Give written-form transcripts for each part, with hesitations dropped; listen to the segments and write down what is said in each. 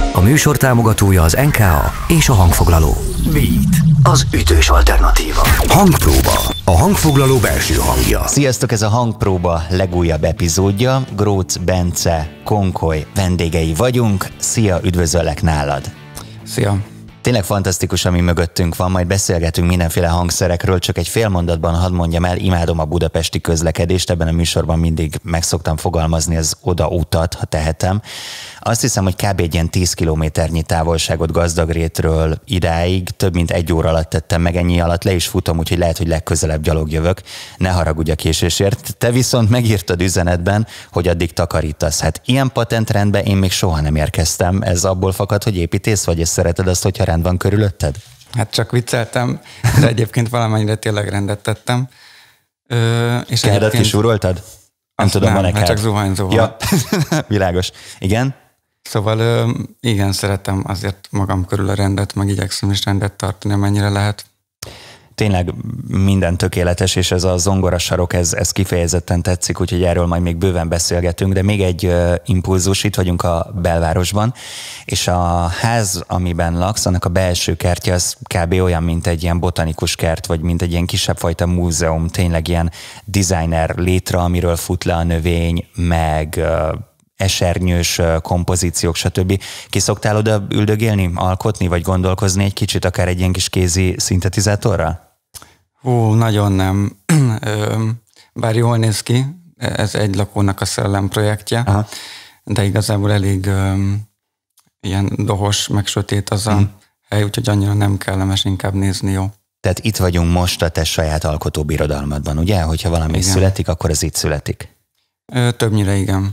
A műsor támogatója az NKA és a hangfoglaló. Beat, az ütős alternatíva. Hangpróba, a hangfoglaló belső hangja. Sziasztok, ez a Hangpróba legújabb epizódja. Grócz Bence, Konkoly vendégei vagyunk. Szia, üdvözöllek nálad. Szia. Tényleg fantasztikus, ami mögöttünk van, majd beszélgetünk mindenféle hangszerekről, csak egy fél mondatban hadd mondjam el, imádom a budapesti közlekedést, ebben a műsorban mindig meg szoktam fogalmazni az oda-utat, ha tehetem. Azt hiszem, hogy kb. Egy ilyen 10 kilométernyi távolságot Gazdagrétről idáig több mint 1 óra alatt tettem meg, ennyi alatt le is futom, úgyhogy lehet, hogy legközelebb gyalog jövök. Ne haragudj a késésért. Te viszont megírtad üzenetben, hogy addig takarítasz. Hát ilyen patentrendbe én még soha nem érkeztem. Ez abból fakad, hogy építész vagy, és szereted azt, hogyha rend van körülötted? Hát csak vicceltem, de egyébként valamennyire tényleg rendet tettem. Kehedet kisúroltad? Nem tudom, van-e hát csak zuhanyzóval. Ja, világos. Igen? Szóval igen, szeretem azért magam körül a rendet, meg igyekszem is rendet tartani, amennyire lehet. Tényleg minden tökéletes, és ez a zongorasarok, ez kifejezetten tetszik, úgyhogy erről majd még bőven beszélgetünk, de még egy impulzus, itt vagyunk a belvárosban, és a ház, amiben laksz, annak a belső kertje az kb. Olyan, mint egy ilyen botanikus kert, vagy mint egy ilyen kisebb fajta múzeum, tényleg ilyen designer létre, amiről fut le a növény, meg esernyős kompozíciók, stb. Ki szoktál oda üldögélni, alkotni, vagy gondolkozni egy kicsit, akár egy ilyen kis kézi szintetizátorral? Nagyon nem. Bár jól néz ki, ez egy lakónak a szellem projektje, aha, de igazából elég ilyen dohos, meg sötét az a hely, úgyhogy annyira nem kellemes, inkább nézni jó. Tehát itt vagyunk most a te saját alkotóbirodalmadban, ugye? Hogyha valami igen születik, akkor az itt születik. Többnyire igen.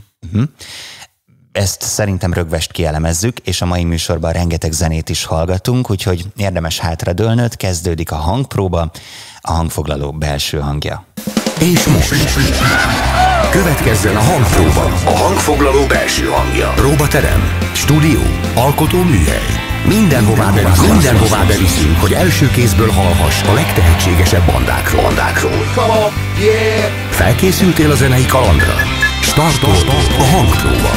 Ezt szerintem rögvest kielemezzük, és a mai műsorban rengeteg zenét is hallgatunk, úgyhogy érdemes hátradőlnöd, kezdődik a hangpróba, a hangfoglaló belső hangja. És most következzen a hangpróba, a hangfoglaló belső hangja. Próbaterem, stúdió, alkotó műhely. Mindenhová beviszünk, hogy első kézből hallhass a legtehetségesebb bandákról. Felkészültél a zenei kalandra? Startol a hangpróba.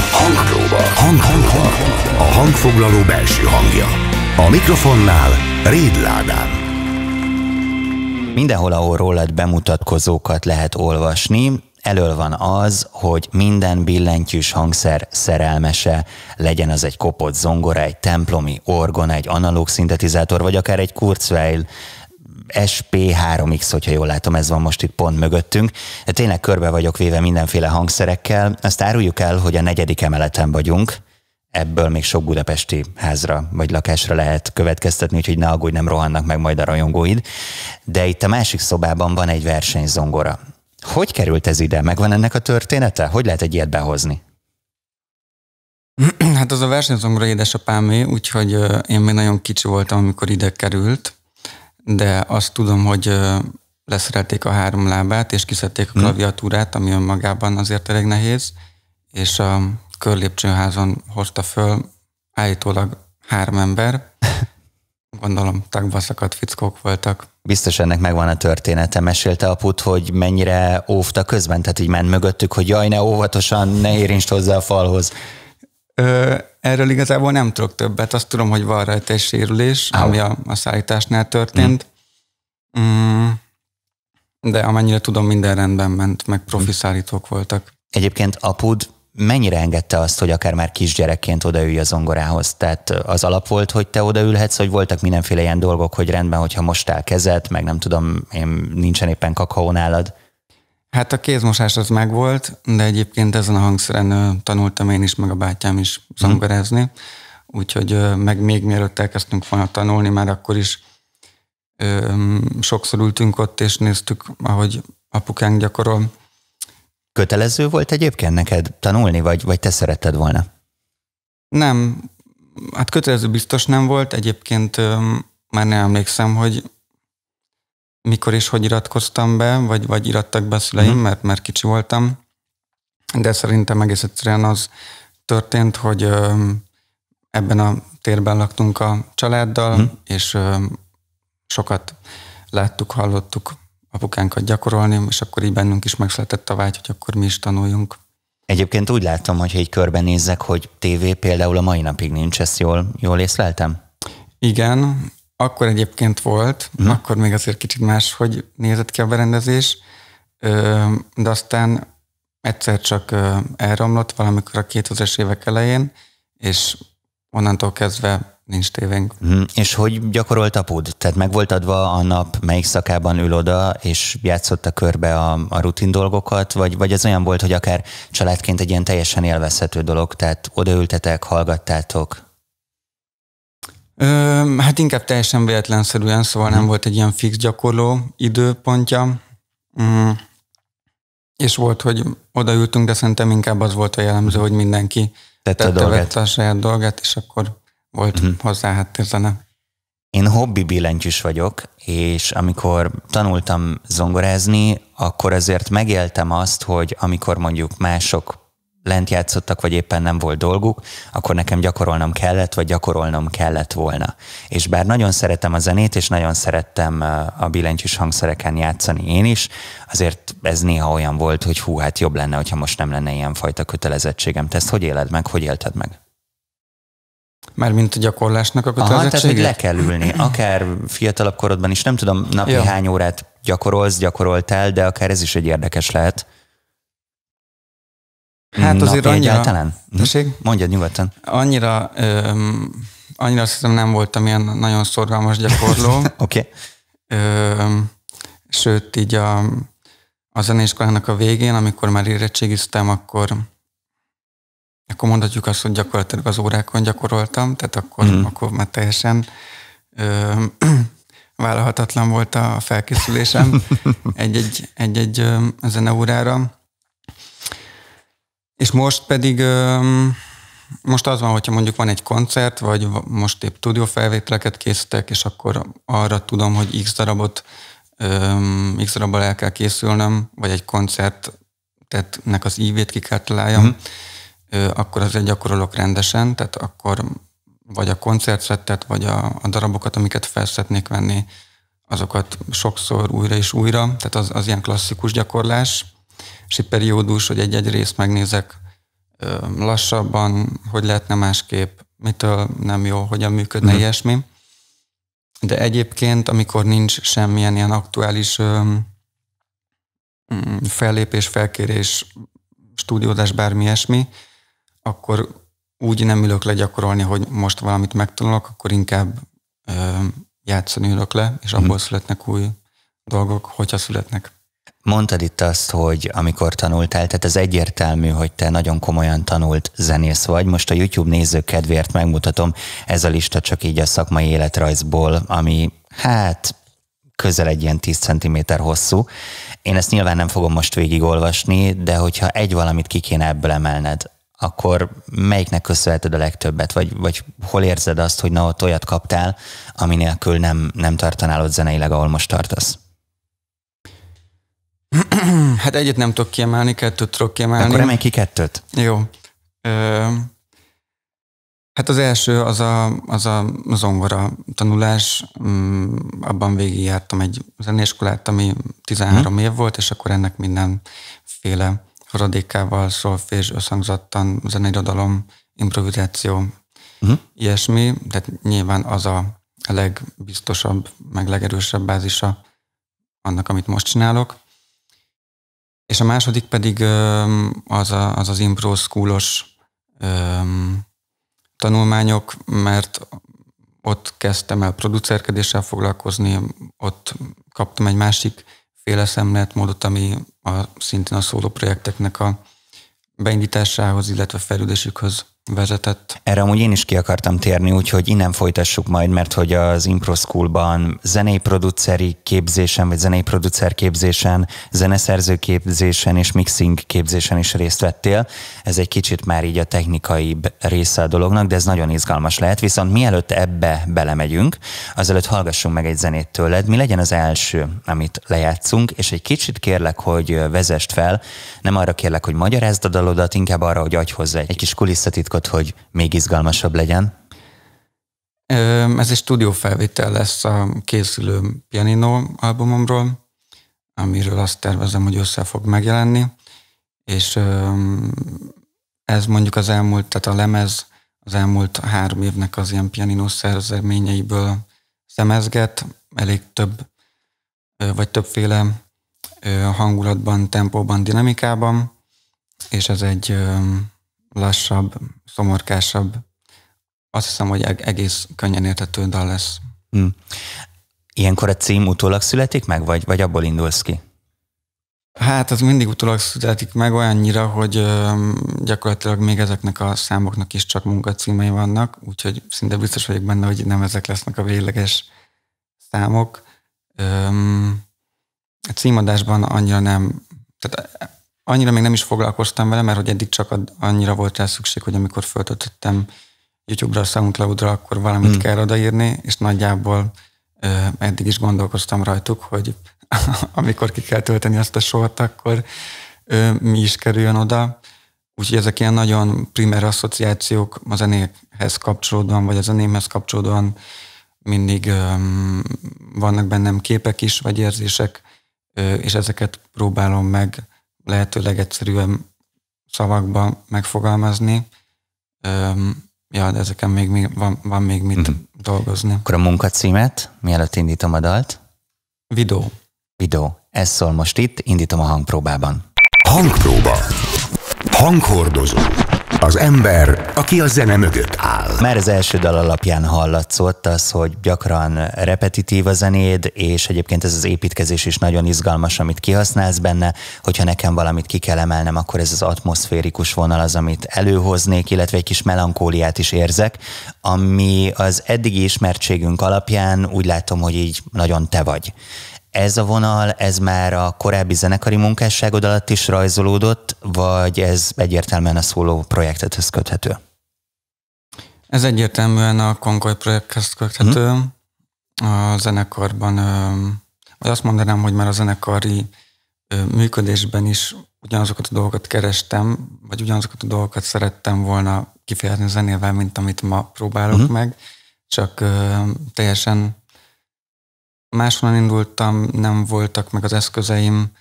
A hangfoglaló belső hangja. A mikrofonnál Réd Ládán. Mindenhol, ahol rólad bemutatkozókat lehet olvasni, elől van az, hogy minden billentyűs hangszer szerelmese, legyen az egy kopott zongora, egy templomi orgona, egy analóg szintetizátor, vagy akár egy Kurzweil SP3X, hogyha jól látom, ez van most itt pont mögöttünk. De tényleg körbe vagyok véve mindenféle hangszerekkel. Azt áruljuk el, hogy a 4. emeleten vagyunk. Ebből még sok budapesti házra vagy lakásra lehet következtetni, úgyhogy ne aggódj, nem rohannak meg majd a rajongóid. De itt a másik szobában van egy versenyzongora. Hogy került ez ide? Megvan ennek a története? Hogy lehet egy ilyet behozni? Hát az a versenyzongora édesapámé, úgyhogy én még nagyon kicsi voltam, amikor ide került, de azt tudom, hogy leszerelték a 3 lábát, és kiszedték a klaviatúrát, ami önmagában azért elég nehéz, és a körlépcsőházon hozta föl állítólag 3 ember. Gondolom, tagba szakadt fickók voltak. Biztos ennek megvan a története. Mesélte apud, hogy mennyire óvta közben, tehát így ment mögöttük, hogy jaj, ne óvatosan, ne érintsd hozzá a falhoz. Erről igazából nem tudok többet. Azt tudom, hogy van rajta egy sérülés, ami a szállításnál történt. De amennyire tudom, minden rendben ment, meg profi szállítók voltak. Egyébként apud mennyire engedte azt, hogy akár már kisgyerekként odaülj a zongorához? Tehát az alap volt, hogy te odaülhetsz, hogy voltak mindenféle ilyen dolgok, hogy rendben, hogyha mostál kezed, meg nem tudom, nincsen éppen kakaó nálad? Hát a kézmosás az megvolt, de egyébként ezen a hangszeren tanultam én is, meg a bátyám is zongorázni. Úgyhogy meg még mielőtt elkezdtünk volna tanulni, már akkor is sokszor ültünk ott, és néztük, ahogy apukánk gyakorol. Kötelező volt egyébként neked tanulni, vagy te szeretted volna? Nem, hát kötelező biztos nem volt. Egyébként már nem emlékszem, hogy mikor és hogy iratkoztam be, vagy irattak be a szüleim, mert kicsi voltam. De szerintem egész egyszerűen az történt, hogy ebben a térben laktunk a családdal, és sokat láttuk, hallottuk apukánkat gyakorolni, és akkor így bennünk is megszületett a vágy, hogy akkor mi is tanuljunk. Egyébként úgy látom, hogyha így körbenézzek, hogy tévé például a mai napig nincs, ezt jól észleltem? Igen, akkor egyébként volt, akkor még azért kicsit máshogy nézett ki a berendezés, de aztán egyszer csak elromlott valamikor a 2000-es évek elején, és onnantól kezdve nincs tévénk. És hogy gyakorolt apud? Tehát meg volt adva a nap, melyik szakában ül oda, és játszotta körbe a rutin dolgokat, vagy ez olyan volt, hogy akár családként egy ilyen teljesen élvezhető dolog, tehát odaültetek, hallgattátok? Hát inkább teljesen véletlenszerűen, szóval nem volt egy ilyen fix gyakorló időpontja, és volt, hogy odaültünk, de szerintem inkább az volt a jellemző, hogy mindenki vette a saját dolgát, és akkor volt hozzá háttérzene. Én hobbi billentyűs vagyok, és amikor tanultam zongorázni, akkor azért megéltem azt, hogy amikor mondjuk mások lent játszottak, vagy éppen nem volt dolguk, akkor nekem gyakorolnom kellett volna. És bár nagyon szeretem a zenét, és nagyon szerettem a billentyűs hangszereken játszani én is, azért ez néha olyan volt, hogy hú, hát jobb lenne, hogyha most nem lenne ilyenfajta kötelezettségem. Te ezt hogy éled meg, hogy élted meg? Mármint a gyakorlásnak a kötelezettségét? Tehát, hogy le kell ülni. Akár fiatalabb korodban is, nem tudom, napi hány órát gyakoroltál, de akár ez is egy érdekes lehet. Hát azért annyira... Egyáltalán? Mondjad nyugodtan. Annyira azt hiszem nem voltam ilyen nagyon szorgalmas gyakorló. Oké. Sőt, így a zeneiskolának a végén, amikor már érettségiztem, akkor mondhatjuk azt, hogy gyakorlatilag az órákon gyakoroltam, tehát akkor már teljesen vállalhatatlan volt a felkészülésem egy-egy zeneórára. És most pedig, most az van, hogyha mondjuk van egy koncert, vagy most épp stúdiófelvételeket készítek, és akkor arra tudom, hogy x darabbal el kell készülnöm, vagy egy koncertnek az ívét ki kell találjam, akkor azért gyakorolok rendesen, tehát akkor vagy a koncertszettet, vagy a darabokat, amiket fel szeretnék venni, azokat sokszor újra és újra, tehát az ilyen klasszikus gyakorlás, és periódus, hogy egy-egy részt megnézek lassabban, hogy lehetne másképp, mitől nem jó, hogyan működne ilyesmi. De egyébként, amikor nincs semmilyen ilyen aktuális fellépés, felkérés, stúdiózás, bármi ilyesmi, akkor úgy nem ülök le gyakorolni, hogy most valamit megtanulok, akkor inkább játszani ülök le, és abból születnek új dolgok, hogyha születnek. Mondtad itt azt, hogy amikor tanultál, tehát ez egyértelmű, hogy te nagyon komolyan tanult zenész vagy. Most a YouTube nézők kedvéért megmutatom, ez a lista csak így a szakmai életrajzból, ami hát közel egy ilyen 10 cm hosszú. Én ezt nyilván nem fogom most végigolvasni, de hogyha egy valamit ki kéne ebből emelned, akkor melyiknek köszönheted a legtöbbet? Vagy hol érzed azt, hogy na ott olyat kaptál, ami nélkül nem tartanál ott zeneileg, ahol most tartasz? Hát egyet nem tudok kiemelni, kettőt tudok kiemelni. Akkor emelj ki kettőt. Jó. Hát az első az a zongora tanulás. Abban végigjártam egy zeneiskolát, ami 13 év volt, és akkor ennek mindenféle haradékával, szolfés, összhangzattan, zeneirodalom, improvizáció, ilyesmi. Tehát nyilván az a legbiztosabb, meg legerősebb bázisa annak, amit most csinálok. És a második pedig az impro schoolos tanulmányok, mert ott kezdtem el producerkedéssel foglalkozni, ott kaptam egy másik féle szemléletmódot, ami szintén a szóló projekteknek a beindításához, illetve fejlődésükhöz vezetett. Erre amúgy én is ki akartam térni, úgyhogy innen folytassuk majd, mert hogy az Impro Schoolban zenei produceri képzésen, vagy zenei producer képzésen, zeneszerző képzésen és mixing képzésen is részt vettél. Ez egy kicsit már így a technikai része a dolognak, de ez nagyon izgalmas lehet. Viszont mielőtt ebbe belemegyünk, azelőtt hallgassunk meg egy zenét tőled. Mi legyen az első, amit lejátszunk, és egy kicsit kérlek, hogy vezest fel. Nem arra kérlek, hogy magyarázd a dalodat, inkább arra, hogy adj hozzá egy kis kulisszatitkot, hogy még izgalmasabb legyen. Ez egy stúdiófelvétel lesz a készülő Pianino albumomról, amiről azt tervezem, hogy össze fog megjelenni, és ez mondjuk tehát a lemez az elmúlt 3 évnek az ilyen pianinós szerzeményeiből szemezget, elég többféle hangulatban, tempóban, dinamikában, és ez egy lassabb, szomorkásabb, azt hiszem, hogy egész könnyen érthető dal lesz. Ilyenkor a cím utólag születik meg, vagy abból indulsz ki? Hát az mindig utólag születik meg olyannyira, hogy gyakorlatilag még ezeknek a számoknak is csak munkacímei vannak, úgyhogy szinte biztos vagyok benne, hogy nem ezek lesznek a végleges számok. A címadásban annyira még nem is foglalkoztam vele, mert hogy eddig csak annyira volt rá szükség, hogy amikor föltöltöttem YouTube-ra, SoundCloud-ra, akkor valamit kell odaírni, és nagyjából eddig is gondolkoztam rajtuk, hogy amikor ki kell tölteni azt a sort, akkor mi is kerüljön oda. Úgyhogy ezek ilyen nagyon primer asszociációk a zenéhez kapcsolódóan, vagy a zenémhez kapcsolódóan mindig vannak bennem képek is, vagy érzések, és ezeket próbálom meg lehetőleg egyszerűen szavakba megfogalmazni. De ezeken még van még mit dolgozni. Akkor a munkacímet, mielőtt indítom a dalt? Videó. Ez szól most itt, indítom a hangpróbában. Hangpróba. Hanghordozó. Az ember, aki a zene mögött áll. Már az első dal alapján hallatszott az, hogy gyakran repetitív a zenéd, és egyébként ez az építkezés is nagyon izgalmas, amit kihasználsz benne. Hogyha nekem valamit ki kell emelnem, akkor ez az atmoszférikus vonal az, amit előhoznék, illetve egy kis melankóliát is érzek, ami az eddigi ismertségünk alapján úgy látom, hogy így nagyon te vagy. Ez a vonal, ez már a korábbi zenekari munkásságod alatt is rajzolódott, vagy ez egyértelműen a szóló projektethez köthető? Ez egyértelműen a Konkoly projekthez köthető. A zenekarban, vagy azt mondanám, hogy már a zenekari működésben is ugyanazokat a dolgokat kerestem, vagy ugyanazokat a dolgokat szerettem volna kifejezni zenével, mint amit ma próbálok meg, csak teljesen máshonnan indultam, nem voltak meg az eszközeim,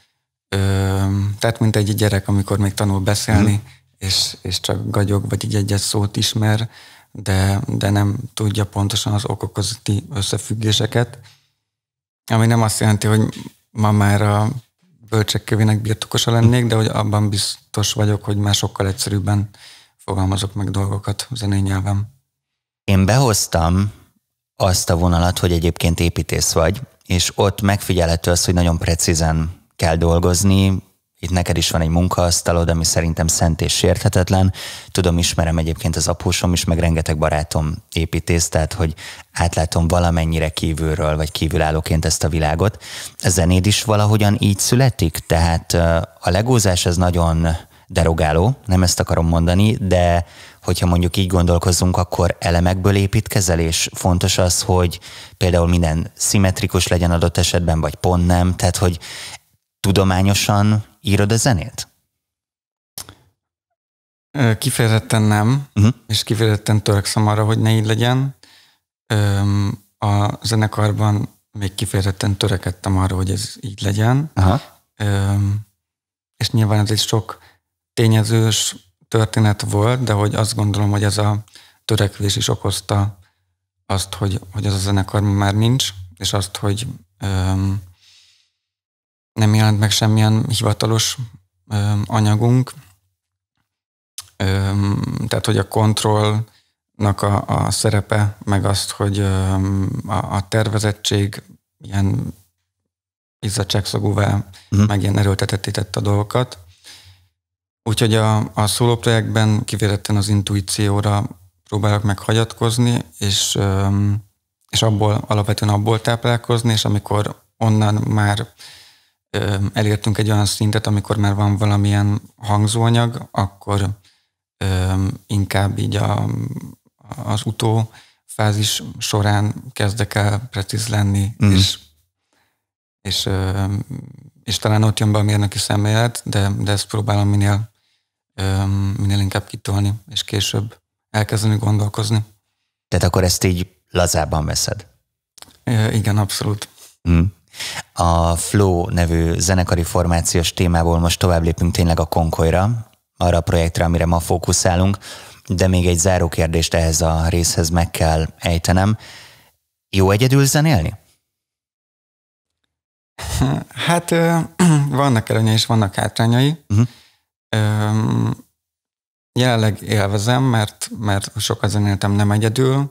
tehát mint egy gyerek, amikor még tanul beszélni, és csak gagyog, vagy egy szót ismer, de nem tudja pontosan az okok közötti összefüggéseket, ami nem azt jelenti, hogy ma már a bölcsek kövének birtokosa lennék, de hogy abban biztos vagyok, hogy már sokkal egyszerűbben fogalmazok meg dolgokat zenei nyelven. Én behoztam azt a vonalat, hogy egyébként építész vagy, és ott megfigyelhető az, hogy nagyon precízen kell dolgozni. Itt neked is van egy munkaasztalod, ami szerintem szent és sérthetetlen. Tudom, ismerem egyébként az apósom is, meg rengeteg barátom építész, tehát hogy átlátom valamennyire kívülről, vagy kívülállóként ezt a világot. A zenéd is valahogyan így születik? Tehát a legózás az nagyon derogáló, nem ezt akarom mondani, de hogyha mondjuk így gondolkozzunk, akkor elemekből építkezel, és fontos az, hogy például minden szimmetrikus legyen adott esetben, vagy pont nem, tehát hogy tudományosan írod a zenét? Kifejezetten nem, és kifejezetten törekszem arra, hogy ne így legyen. A zenekarban még kifejezetten törekedtem arra, hogy ez így legyen. És nyilván ez egy sok tényezős történet volt, de hogy azt gondolom, hogy ez a törekvés is okozta azt, hogy ez a zenekar már nincs, és azt, hogy nem jelent meg semmilyen hivatalos anyagunk. Tehát, hogy a kontrollnak a szerepe, meg azt, hogy a tervezettség ilyen izzadságszagúvá meg ilyen erőltetetté tette a dolgokat. Úgyhogy a szóló projektben kifejezetten az intuícióra próbálok meg hagyatkozni, és alapvetően abból táplálkozni, és amikor onnan már elértünk egy olyan szintet, amikor már van valamilyen hangzóanyag, akkor inkább így az utófázis során kezdek el precíz lenni, és talán ott jön be a mérnöki szemlélet, de ezt próbálom minél inkább kitolni, és később elkezdeni gondolkozni. Tehát akkor ezt így lazában veszed? Igen, abszolút. A Flow nevű zenekari formációs témából most tovább lépünk tényleg a Konkolyra, arra a projektre, amire ma fókuszálunk, de még egy záró kérdést ehhez a részhez meg kell ejtenem. Jó egyedül zenélni? Hát vannak előnyei és vannak hátrányai. Jelenleg élvezem, mert sokat zenéltem nem egyedül.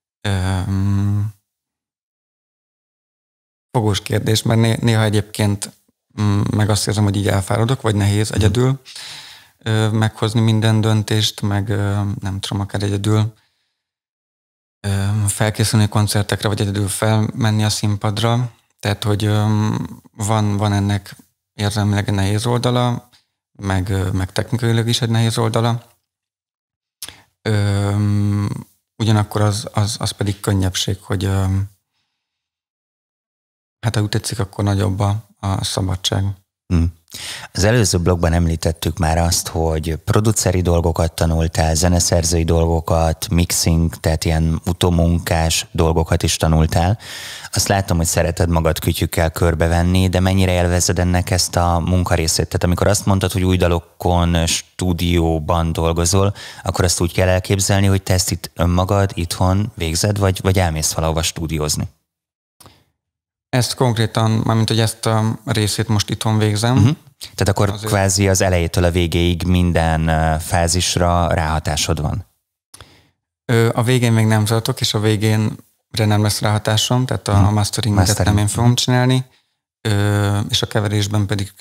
Fogós kérdés, mert néha egyébként meg azt érzem, hogy így elfáradok, vagy nehéz egyedül meghozni minden döntést, meg nem tudom, akár egyedül felkészülni koncertekre, vagy egyedül felmenni a színpadra. Tehát, hogy van ennek érzelmileg egy nehéz oldala, meg technikailag is egy nehéz oldala. Ugyanakkor az pedig könnyebbség, hogy hát ha úgy tetszik, akkor nagyobb a szabadság. Az előző blogban említettük már azt, hogy produceri dolgokat tanultál, zeneszerzői dolgokat, mixing, tehát ilyen utómunkás dolgokat is tanultál. Azt látom, hogy szereted magad kütyükkel körbevenni, de mennyire élvezed ennek ezt a munkarészét? Tehát amikor azt mondtad, hogy új dalokon, stúdióban dolgozol, akkor azt úgy kell elképzelni, hogy te ezt itt önmagad itthon végzed, vagy elmész valahova stúdiózni? Ezt konkrétan, mármint hogy ezt a részét most itthon végzem. Tehát akkor kvázi az elejétől a végéig minden fázisra ráhatásod van? A végén még nem tartok, és a végénre nem lesz ráhatásom, tehát a masteringet nem én fogom csinálni, és a keverésben pedig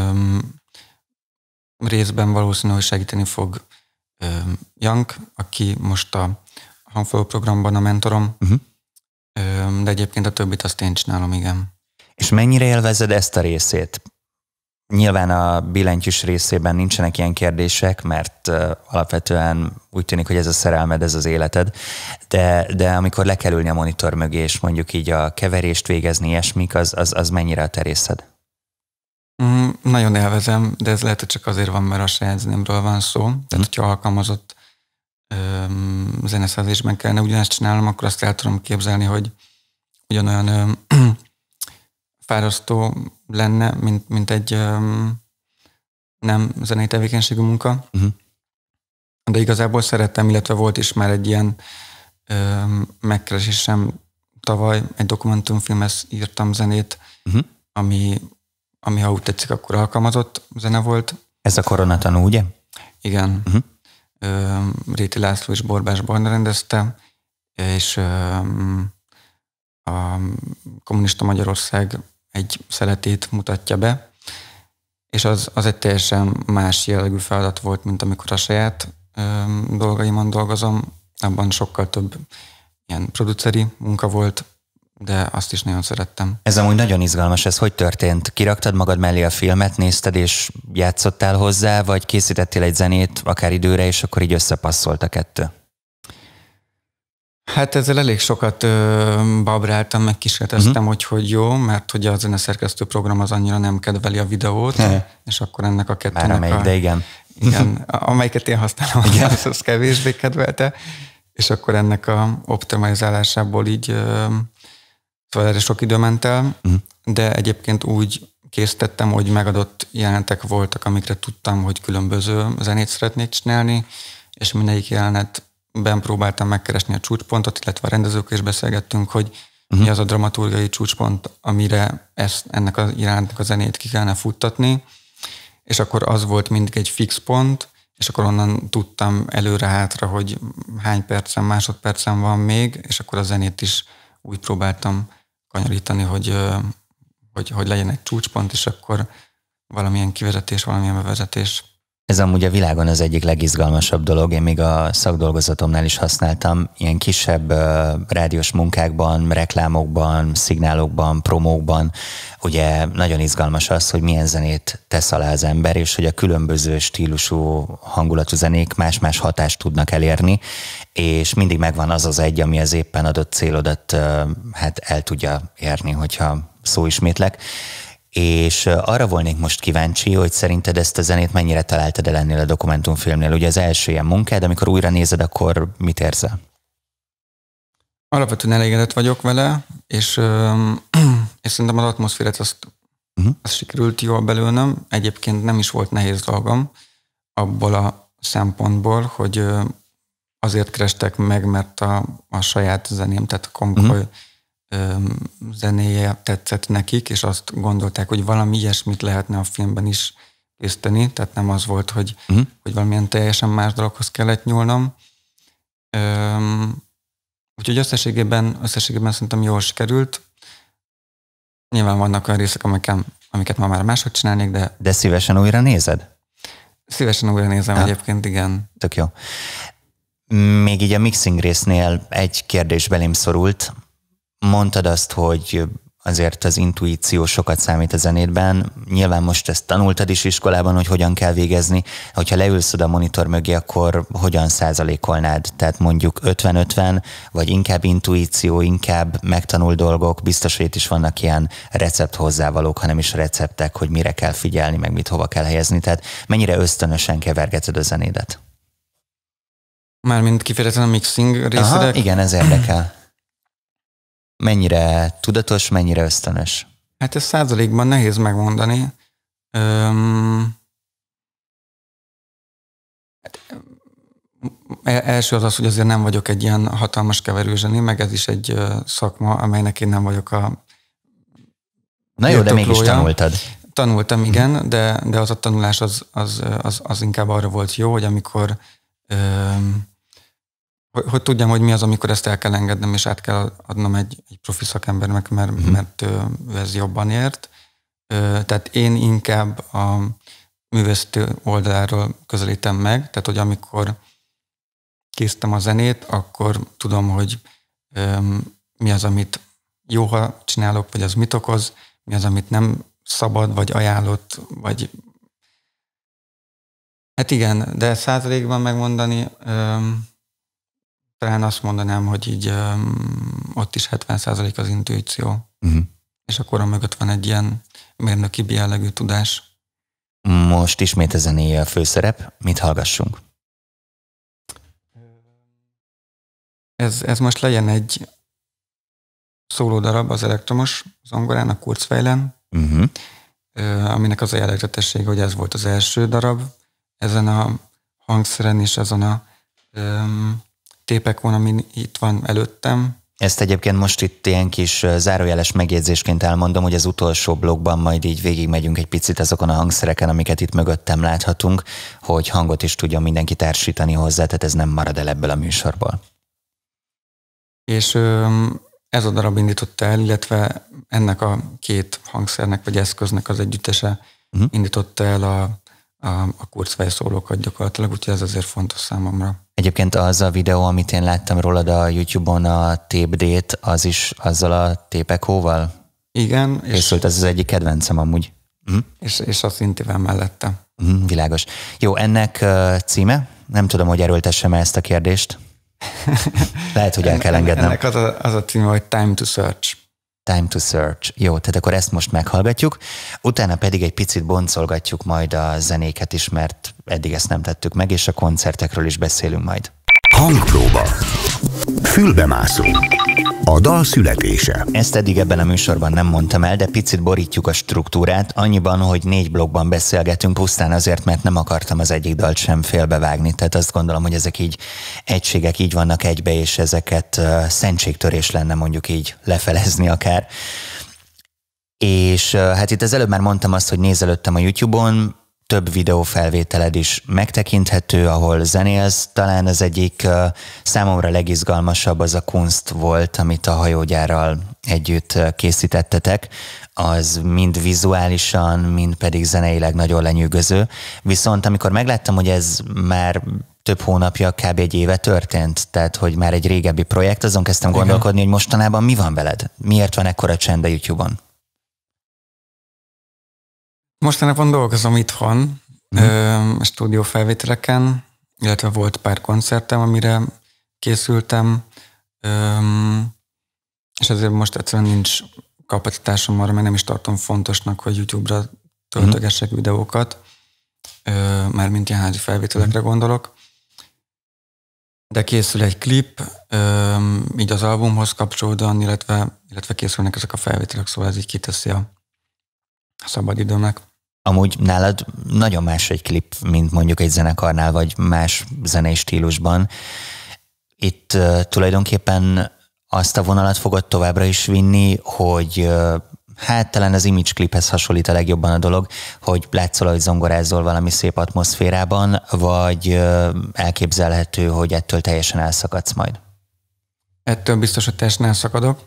részben valószínű, hogy segíteni fog Jank, aki most a Hangfoglaló programban a mentorom, de egyébként a többit azt én csinálom, igen. És mennyire élvezed ezt a részét? Nyilván a billentyűs részében nincsenek ilyen kérdések, mert alapvetően úgy tűnik, hogy ez a szerelmed, ez az életed, de amikor le kell ülni a monitor mögé, és mondjuk így a keverést végezni, ilyesmik, az mennyire a te részed? Nagyon élvezem, de ez lehet, hogy csak azért van, mert a saját zenémről van szó. Tehát, hogyha alkalmazott zeneszerzésben kellene ugyanezt csinálnom, akkor azt el tudom képzelni, hogy ugyanolyan fárasztó lenne, mint egy nem zenei tevékenységű munka. De igazából szerettem, illetve volt is már egy ilyen megkeresésem tavaly, egy dokumentumfilmhez írtam zenét, ami ha úgy tetszik, akkor alkalmazott zene volt. Ez a Koronatanú, ugye? Igen. Réti László és Borbás Barna rendezte, és a kommunista Magyarország egy szeletét mutatja be, és az egy teljesen más jellegű feladat volt, mint amikor a saját dolgaimon dolgozom. Abban sokkal több ilyen produceri munka volt, de azt is nagyon szerettem. Ez amúgy nagyon izgalmas, ez hogy történt? Kiraktad magad mellé a filmet, nézted és játszottál hozzá, vagy készítettél egy zenét akár időre, és akkor így összepasszolt a kettő? Hát ezzel elég sokat babráltam, meg kísérleteztem, hogy jó, mert hogy a zeneszerkesztő program az annyira nem kedveli a videót, és akkor ennek a kettőnek de igen. Igen, amelyiket én használom, az kevésbé kedvelte, és akkor ennek a optimalizálásából így szóval erre sok idő ment el, de egyébként úgy készítettem, hogy megadott jelenetek voltak, amikre tudtam, hogy különböző zenét szeretnék csinálni, és mindegyik jelenetben próbáltam megkeresni a csúcspontot, illetve a rendezőkkel is beszélgettünk, hogy mi az a dramaturgiai csúcspont, amire ennek a jelenetnek a zenét ki kellene futtatni, és akkor az volt mindig egy fix pont, és akkor onnan tudtam előre-hátra, hogy hány percen, másodpercen van még, és akkor a zenét is úgy próbáltam kanyarítani, hogy legyen egy csúcspont, és akkor valamilyen kivezetés, valamilyen bevezetés. Ez amúgy a világon az egyik legizgalmasabb dolog. Én még a szakdolgozatomnál is használtam ilyen kisebb rádiós munkákban, reklámokban, szignálokban, promókban. Ugye nagyon izgalmas az, hogy milyen zenét tesz alá az ember, és hogy a különböző stílusú hangulatú zenék más-más hatást tudnak elérni, és mindig megvan az az egy, ami az éppen adott célodat hát el tudja érni, hogyha szóismétlek. És arra volnék most kíváncsi, hogy szerinted ezt a zenét mennyire találtad el ennél a dokumentumfilmnél? Ugye az első ilyen munkád, amikor újra nézed, akkor mit érzel? Alapvetően elégedett vagyok vele, és szerintem az atmoszférát azt sikerült jól belőlem. Egyébként nem is volt nehéz dolgom abból a szempontból, hogy azért kerestek meg, mert a saját zeném, tehát a Komkoly zenéje tetszett nekik, és azt gondolták, hogy valami ilyesmit lehetne a filmben is készíteni, tehát nem az volt, hogy valamilyen teljesen más dologhoz kellett nyúlnom. Úgyhogy összességében szerintem jól sikerült. Nyilván vannak olyan részek, amiket ma már máshogy csinálnék, de... De szívesen újra nézed? Szívesen újra nézem egyébként, igen. Tök jó. Még így a mixing résznél egy kérdés belém szorult. Mondtad azt, hogy azért az intuíció sokat számít a zenédben. Nyilván most ezt tanultad is iskolában, hogy hogyan kell végezni. Hogyha leülsz oda a monitor mögé, akkor hogyan százalékolnád? Tehát mondjuk 50-50, vagy inkább intuíció, inkább megtanul dolgok. Biztos, hogy itt is vannak ilyen recept hozzávalók, hanem is receptek, hogy mire kell figyelni, meg mit hova kell helyezni. Tehát mennyire ösztönösen kevergeted a zenédet? Mármint kifejezetten a mixing részedek? Igen, ez érdekel. Mennyire tudatos, mennyire ösztönös? Hát ez százalékban nehéz megmondani. Első az, hogy azért nem vagyok egy ilyen hatalmas keverőzseni, meg ez is egy szakma, amelynek én nem vagyok a... Na jó, de mégis tanultad. Tanultam, igen, de az a tanulás az inkább arra volt jó, hogy amikor... Hogy tudjam, hogy mi az, amikor ezt el kell engednem, és át kell adnom egy profi szakembernek, mert ő ez jobban ért. Tehát én inkább a művészeti oldaláról közelítem meg, tehát hogy amikor készítem a zenét, akkor tudom, hogy mi az, amit jó, ha csinálok, vagy az mit okoz, mi az, amit nem szabad, vagy ajánlott, vagy... Hát igen, de százalékban megmondani... Talán azt mondanám, hogy így ott is 70% az intuíció. És akkor a mögött van egy ilyen mérnöki jellegű tudás. Most ismét a zenéje a főszerep. Mit hallgassunk? Ez most legyen egy szóló darab az elektromos zongorán, a Kurzweilen, aminek az a jellegzetessége, hogy ez volt az első darab. Ezen a hangszeren és azon a tépekon, ami itt van előttem. Ezt egyébként most itt ilyen kis zárójeles megjegyzésként elmondom, hogy az utolsó blogban majd így végigmegyünk egy picit azokon a hangszereken, amiket itt mögöttem láthatunk, hogy hangot is tudjon mindenki társítani hozzá, tehát ez nem marad el ebből a műsorból. És ez a darab indította el, illetve ennek a két hangszernek vagy eszköznek az együttese indította el a Kurzweil szólókat gyakorlatilag, úgyhogy ez azért fontos számomra. Egyébként az a videó, amit én láttam rólad a YouTube-on, a Tape Date, az is azzal a tépekóval? Igen. Készült, ez az egyik kedvencem amúgy. És a szintivel mellette. Világos. Jó, ennek címe? Nem tudom, hogy erőltessem ezt a kérdést. Lehet, hogy el kell engednem. Ennek az a címe, hogy Time to Search. Time to Search. Jó, tehát akkor ezt most meghallgatjuk, utána pedig egy picit boncolgatjuk majd a zenéket is, mert eddig ezt nem tettük meg, és a koncertekről is beszélünk majd. Hangpróba. Fülbemászó. A dal születése. Ezt eddig ebben a műsorban nem mondtam el, de picit borítjuk a struktúrát, annyiban, hogy 4 blokkban beszélgetünk, pusztán azért, mert nem akartam az egyik dalt sem félbevágni. Tehát azt gondolom, hogy ezek így egységek így vannak egybe, és ezeket szentségtörés lenne mondjuk így lefelezni akár. És hát itt az előbb már mondtam azt, hogy nézelődtem a YouTube-on, több videófelvételed is megtekinthető, ahol zenélsz. Talán az egyik számomra legizgalmasabb az a Kunst volt, amit a hajógyárral együtt készítettetek. Az mind vizuálisan, mind pedig zeneileg nagyon lenyűgöző. Viszont amikor megláttam, hogy ez már több hónapja, kb. Egy éve történt, tehát hogy már egy régebbi projekt, azon kezdtem gondolkodni, hogy mostanában mi van veled? Miért van ekkora csend a YouTube-on? Mostanában dolgozom itthon, stúdiófelvételeken, illetve volt pár koncertem, amire készültem, és ezért most egyszerűen nincs kapacitásom arra, mert nem is tartom fontosnak, hogy YouTube-ra töltögessek videókat, mármint ilyen házi felvételekre gondolok. De készül egy klip, így az albumhoz kapcsolódóan, illetve készülnek ezek a felvételek, szóval ez így kiteszi a szabadidőmnek. Amúgy nálad nagyon más egy klip, mint mondjuk egy zenekarnál, vagy más zenei stílusban. Itt tulajdonképpen azt a vonalat fogod továbbra is vinni, hogy hát talán az image kliphez hasonlít a legjobban a dolog, hogy látszol, hogy zongorázol valami szép atmoszférában, vagy elképzelhető, hogy ettől teljesen elszakadsz majd? Ettől biztos, hogy teljesen elszakadok.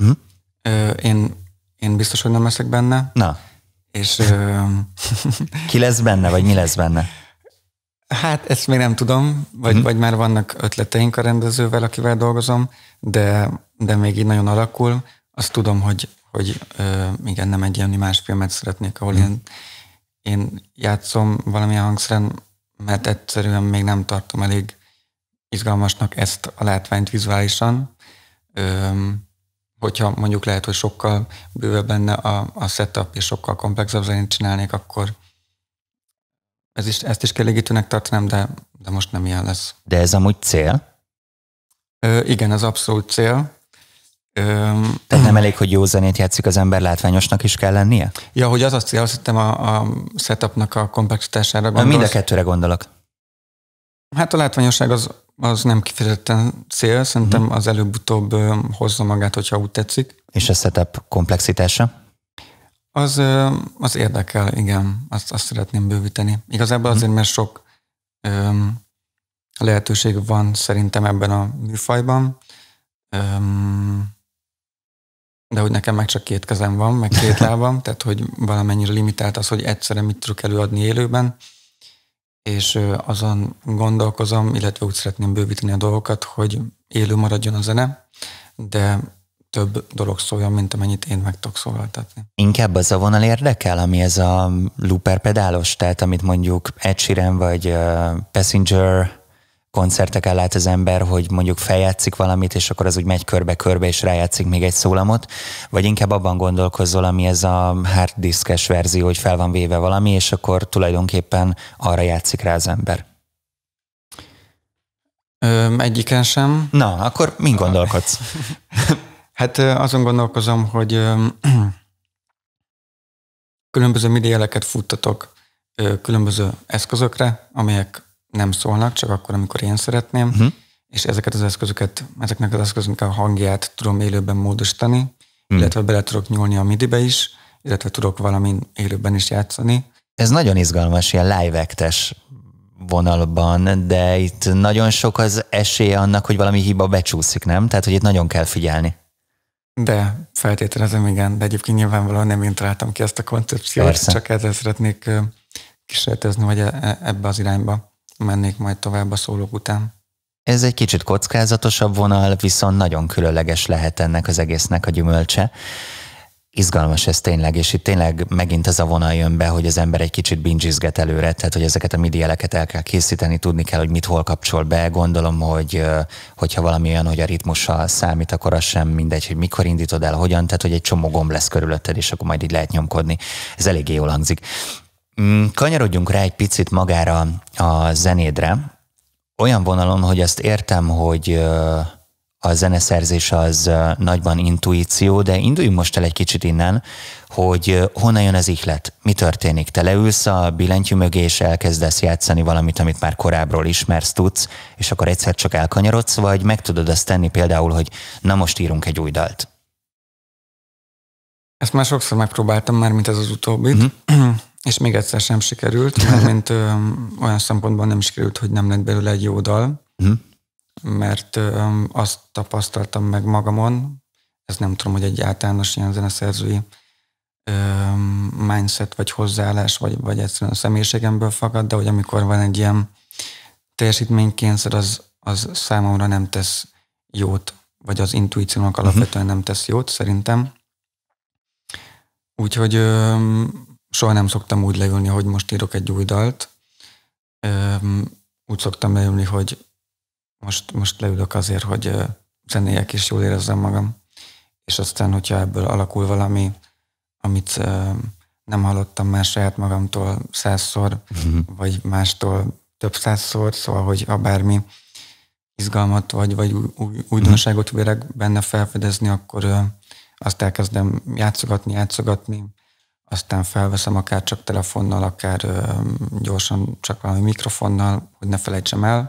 Én biztos, hogy nem leszek benne. Na. És, ki lesz benne, vagy mi lesz benne? Hát ezt még nem tudom, vagy már vannak ötleteink a rendezővel, akivel dolgozom, de még így nagyon alakul. Azt tudom, hogy igen, nem egy ilyen más filmet szeretnék, ahol én játszom valamilyen hangszeren, mert egyszerűen még nem tartom elég izgalmasnak ezt a látványt vizuálisan. Hogyha mondjuk lehet, hogy sokkal bővebb lenne a setup, és sokkal komplexebb zenét csinálnék, akkor ezt is kielégítőnek tartanám, de most nem ilyen lesz. De ez amúgy cél? Igen, ez abszolút cél. Tehát nem elég, hogy jó zenét játszik az ember, látványosnak is kell lennie? Ja, hogy az a cél, azt hittem a setupnak a komplexitására gondolsz. Mind a kettőre gondolok. Hát a látványosság az nem kifejezetten cél, szerintem az előbb-utóbb hozza magát, hogyha úgy tetszik. És a setup komplexitása? Az érdekel, igen. Azt szeretném bővíteni. Igazából azért, mert sok lehetőség van szerintem ebben a műfajban, de hogy nekem meg csak 2 kezem van, meg 2 lábam, tehát hogy valamennyire limitált az, hogy egyszerre mit tudok előadni élőben, és azon gondolkozom, illetve úgy szeretném bővíteni a dolgokat, hogy élő maradjon a zene, de több dolog szóljon, mint amennyit én meg tudok szólaltatni. Inkább az a vonal érdekel, ami ez a looper pedálos, tehát amit mondjuk Ed Sheeran vagy Passenger koncerteken lát az ember, hogy mondjuk feljátszik valamit, és akkor az úgy megy körbe-körbe, és rájátszik még egy szólamot, vagy inkább abban gondolkozol, ami ez a hard diskes verzió, hogy fel van véve valami, és akkor tulajdonképpen arra játszik rá az ember. Egyiken sem. Na, akkor mind gondolkodsz? Hát azon gondolkozom, hogy különböző MIDI jeleket futtatok különböző eszközökre, amelyek nem szólnak, csak akkor, amikor én szeretném, és ezeknek az eszközöknek a hangját tudom élőben módosítani, illetve bele tudok nyúlni a MIDI-be is, illetve tudok valamin élőben is játszani. Ez nagyon izgalmas, ilyen live act-es vonalban, de itt nagyon sok az esélye annak, hogy valami hiba becsúszik, nem? Tehát, hogy itt nagyon kell figyelni. De feltételezem, igen, de egyébként nyilvánvalóan nem én találtam ki ezt a koncepciót, persze. Csak ezzel szeretnék kísérletezni, vagy ebbe az irányba mennék majd tovább a szólók után. Ez egy kicsit kockázatosabb vonal, viszont nagyon különleges lehet ennek az egésznek a gyümölcse. Izgalmas ez tényleg, és itt tényleg megint az a vonal jön be, hogy az ember egy kicsit bingizget előre, tehát hogy ezeket a MIDI jeleket el kell készíteni, tudni kell, hogy mit hol kapcsol be. Gondolom, hogyha valami olyan, hogy a ritmussal számít, akkor az sem mindegy, hogy mikor indítod el, hogyan, tehát hogy egy csomó gomb lesz körülötted, és akkor majd így lehet nyomkodni. Ez eléggé jól hangzik. Kanyarodjunk rá egy picit magára a zenédre. Olyan vonalon, hogy azt értem, hogy a zeneszerzés az nagyban intuíció, de induljunk most el egy kicsit innen, hogy honnan jön az ihlet, mi történik. Te leülsz a billentyű mögé, és elkezdesz játszani valamit, amit már korábbról ismersz, tudsz, és akkor egyszer csak elkanyarodsz, vagy meg tudod azt tenni például, hogy na most írunk egy új dalt? Ezt már sokszor megpróbáltam, már mint ez az utóbbit, és még egyszer sem sikerült, mert olyan szempontból nem sikerült, hogy nem lett belőle egy jó dal, mert azt tapasztaltam meg magamon, ez nem tudom, hogy egy általános ilyen zeneszerzői mindset, vagy hozzáállás, vagy egyszerűen a személyiségemből fakad, de hogy amikor van egy ilyen teljesítménykényszer, az számomra nem tesz jót, vagy az intuíciónak alapvetően nem tesz jót, szerintem. Úgyhogy soha nem szoktam úgy leülni, hogy most írok egy új dalt. Úgy szoktam leülni, hogy most leülök azért, hogy zenéjek és jól érezzem magam. És aztán, hogyha ebből alakul valami, amit nem hallottam már saját magamtól 100-szor, vagy mástól több 100-szor, szóval, hogy ha bármi izgalmat, vagy újdonságot vélek benne felfedezni, akkor azt elkezdem játszogatni, aztán felveszem akár csak telefonnal, akár gyorsan csak valami mikrofonnal, hogy ne felejtsem el.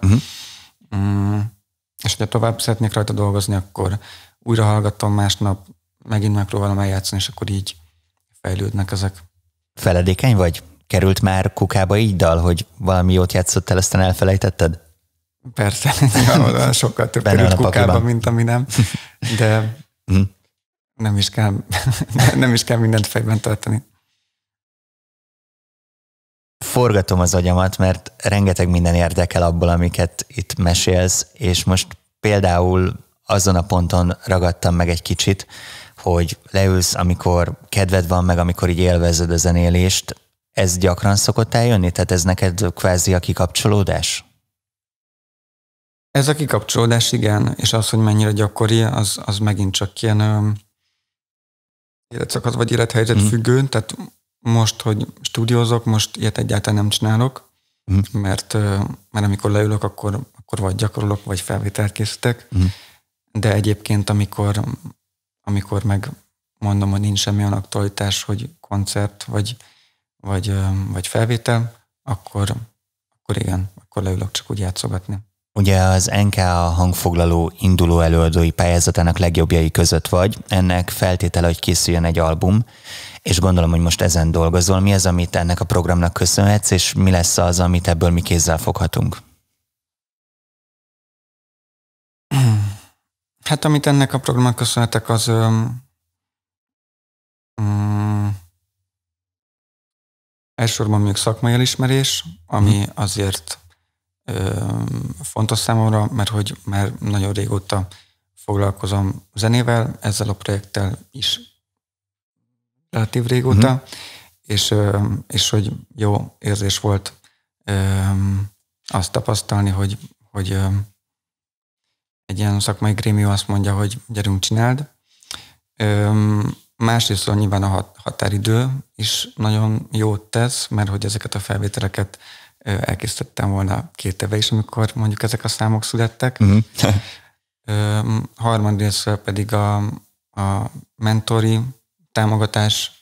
És hogyha tovább szeretnék rajta dolgozni, akkor újra hallgatom másnap, megint megpróbálom eljátszani, és akkor így fejlődnek ezek. Feledékeny vagy? Került már kukába így dal, hogy valami jót játszottál, aztán elfelejtetted? Persze, sokkal több került kukába, mint ami nem, de nem is kell mindent fejben tartani. Forgatom az agyamat, mert rengeteg minden érdekel abból, amiket itt mesélsz, és most például azon a ponton ragadtam meg egy kicsit, hogy leülsz, amikor kedved van, meg amikor így élvezed a zenélést. Ez gyakran szokott eljönni? Tehát ez neked kvázi a kikapcsolódás? Ez a kikapcsolódás, igen, és az, hogy mennyire gyakori, az megint csak ilyen életszakasz vagy élethelyzet függő, tehát most, hogy stúdiózok, most ilyet egyáltalán nem csinálok, mert amikor leülök, akkor vagy gyakorolok, vagy felvételt készítek, de egyébként, amikor meg mondom, hogy nincs semmi olyan aktualitás, hogy koncert, vagy felvétel, akkor igen, akkor leülök csak úgy játszogatni. Ugye az NKA hangfoglaló induló előadói pályázatának legjobbjai között vagy, ennek feltétele, hogy készüljön egy album, és gondolom, hogy most ezen dolgozol. Mi az, amit ennek a programnak köszönhetsz, és mi lesz az, amit ebből mi kézzel foghatunk? Hát amit ennek a programnak köszönhetek, az elsősorban még szakmai elismerés, ami azért fontos számomra, mert hogy már nagyon régóta foglalkozom zenével, ezzel a projekttel is relatív régóta, és hogy jó érzés volt azt tapasztalni, hogy egy ilyen szakmai grémium azt mondja, hogy gyerünk, csináld. Másrészt nyilván a határidő is nagyon jót tesz, mert hogy ezeket a felvételeket elkészítettem volna 2 éve is, amikor mondjuk ezek a számok születtek. Harmadrészt pedig a mentori támogatás,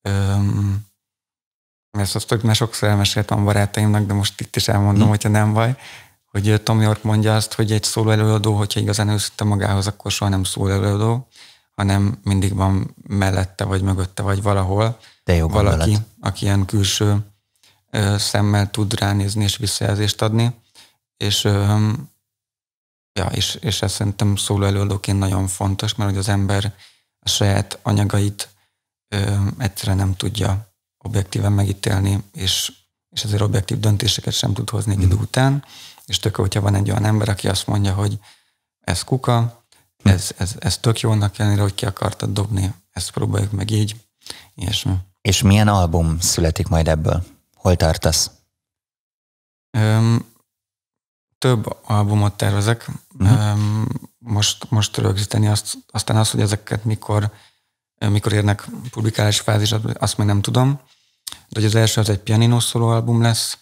ezt azt már sokszor elmeséltem a barátaimnak, de most itt is elmondom, hogyha nem baj, hogy Tom York mondja azt, hogy egy szóló előadó, hogyha igazán őszinte magához, akkor soha nem szóló előadó, hanem mindig van mellette, vagy mögötte, vagy valahol valaki, aki ilyen külső szemmel tud ránézni és visszajelzést adni, és ez szerintem szóló előadóként nagyon fontos, mert hogy az ember a saját anyagait egyszerűen nem tudja objektíven megítélni, és ezért objektív döntéseket sem tud hozni egy idő után, és tök, hogyha van egy olyan ember, aki azt mondja, hogy ez kuka, ez tök jónak ellenére, hogy ki akartad dobni, ezt próbáljuk meg így, ilyesmi. És milyen album születik majd ebből? Hol tartasz? Több albumot tervezek. Most rögzíteni aztán azt, hogy ezeket mikor érnek publikálás fázis, azt még nem tudom. De hogy az első az egy pianino szóló album lesz.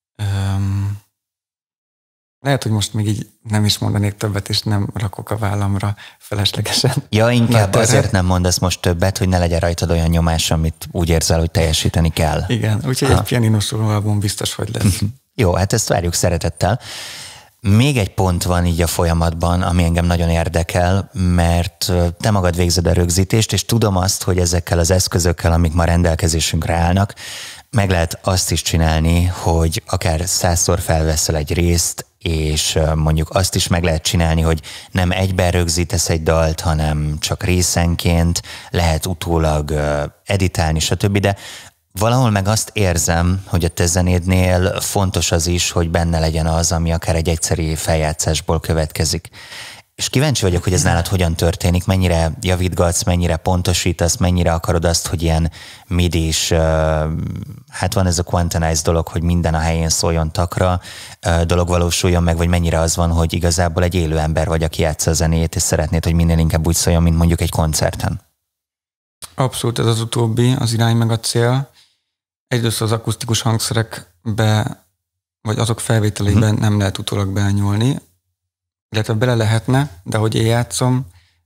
Lehet, hogy most még így nem is mondanék többet, és nem rakok a vállamra feleslegesen. Ja, inkább azért nem mondasz most többet, hogy ne legyen rajtad olyan nyomás, amit úgy érzel, hogy teljesíteni kell. Igen, úgyhogy egy pianino szóló album biztos, hogy lesz. Jó, hát ezt várjuk szeretettel. Még egy pont van így a folyamatban, ami engem nagyon érdekel, mert te magad végzed a rögzítést, és tudom azt, hogy ezekkel az eszközökkel, amik ma rendelkezésünkre állnak, meg lehet azt is csinálni, hogy akár 100-szor felveszel egy részt, és mondjuk azt is meg lehet csinálni, hogy nem egyben rögzítesz egy dalt, hanem csak részenként, lehet utólag editálni, stb. De valahol meg azt érzem, hogy a te zenédnél fontos az is, hogy benne legyen az, ami akár egy egyszeri feljátszásból következik. És kíváncsi vagyok, hogy ez nálad hogyan történik, mennyire javítgatsz, mennyire pontosítasz, mennyire akarod azt, hogy ilyen midi-s, hát van ez a quantized dolog, hogy minden a helyén szóljon takra, dolog valósuljon meg, vagy mennyire az van, hogy igazából egy élő ember vagy, aki játsza a zenét, és szeretnéd, hogy minél inkább úgy szóljon, mint mondjuk egy koncerten. Abszolút, ez az utóbbi, az irány meg a cél. Egyrészt az akusztikus hangszerekbe, vagy azok felvételeiben nem lehet utólag benyúlni. illetve bele lehetne, de hogy én játszom,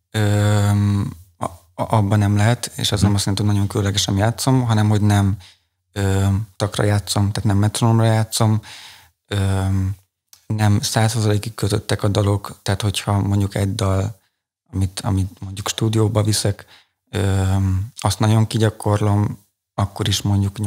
abban nem lehet, és az nem azt jelenti, hogy nagyon különlegesen játszom, hanem hogy nem takra játszom, tehát nem metronomra játszom, nem 100%-ig kötöttek a dalok, tehát hogyha mondjuk egy dal, amit mondjuk stúdióba viszek, azt nagyon kigyakorlom, akkor is mondjuk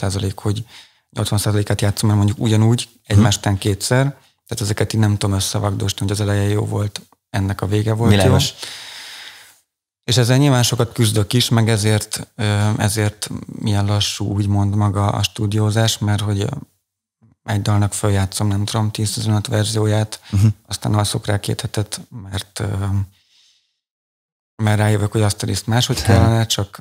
80%-át játszom, mert mondjuk ugyanúgy egymásután kétszer, tehát ezeket így nem tudom összevagdosni, hogy az eleje jó volt, ennek a vége volt Világos. jó. És ezzel nyilván sokat küzdök is, meg ezért milyen lassú úgymond maga a stúdiózás, mert hogy egy dalnak följátszom, nem tudom, 10-15 verzióját, aztán alszok rá 2 hetet, mert rájövök, hogy azt a részt máshogy kellene, csak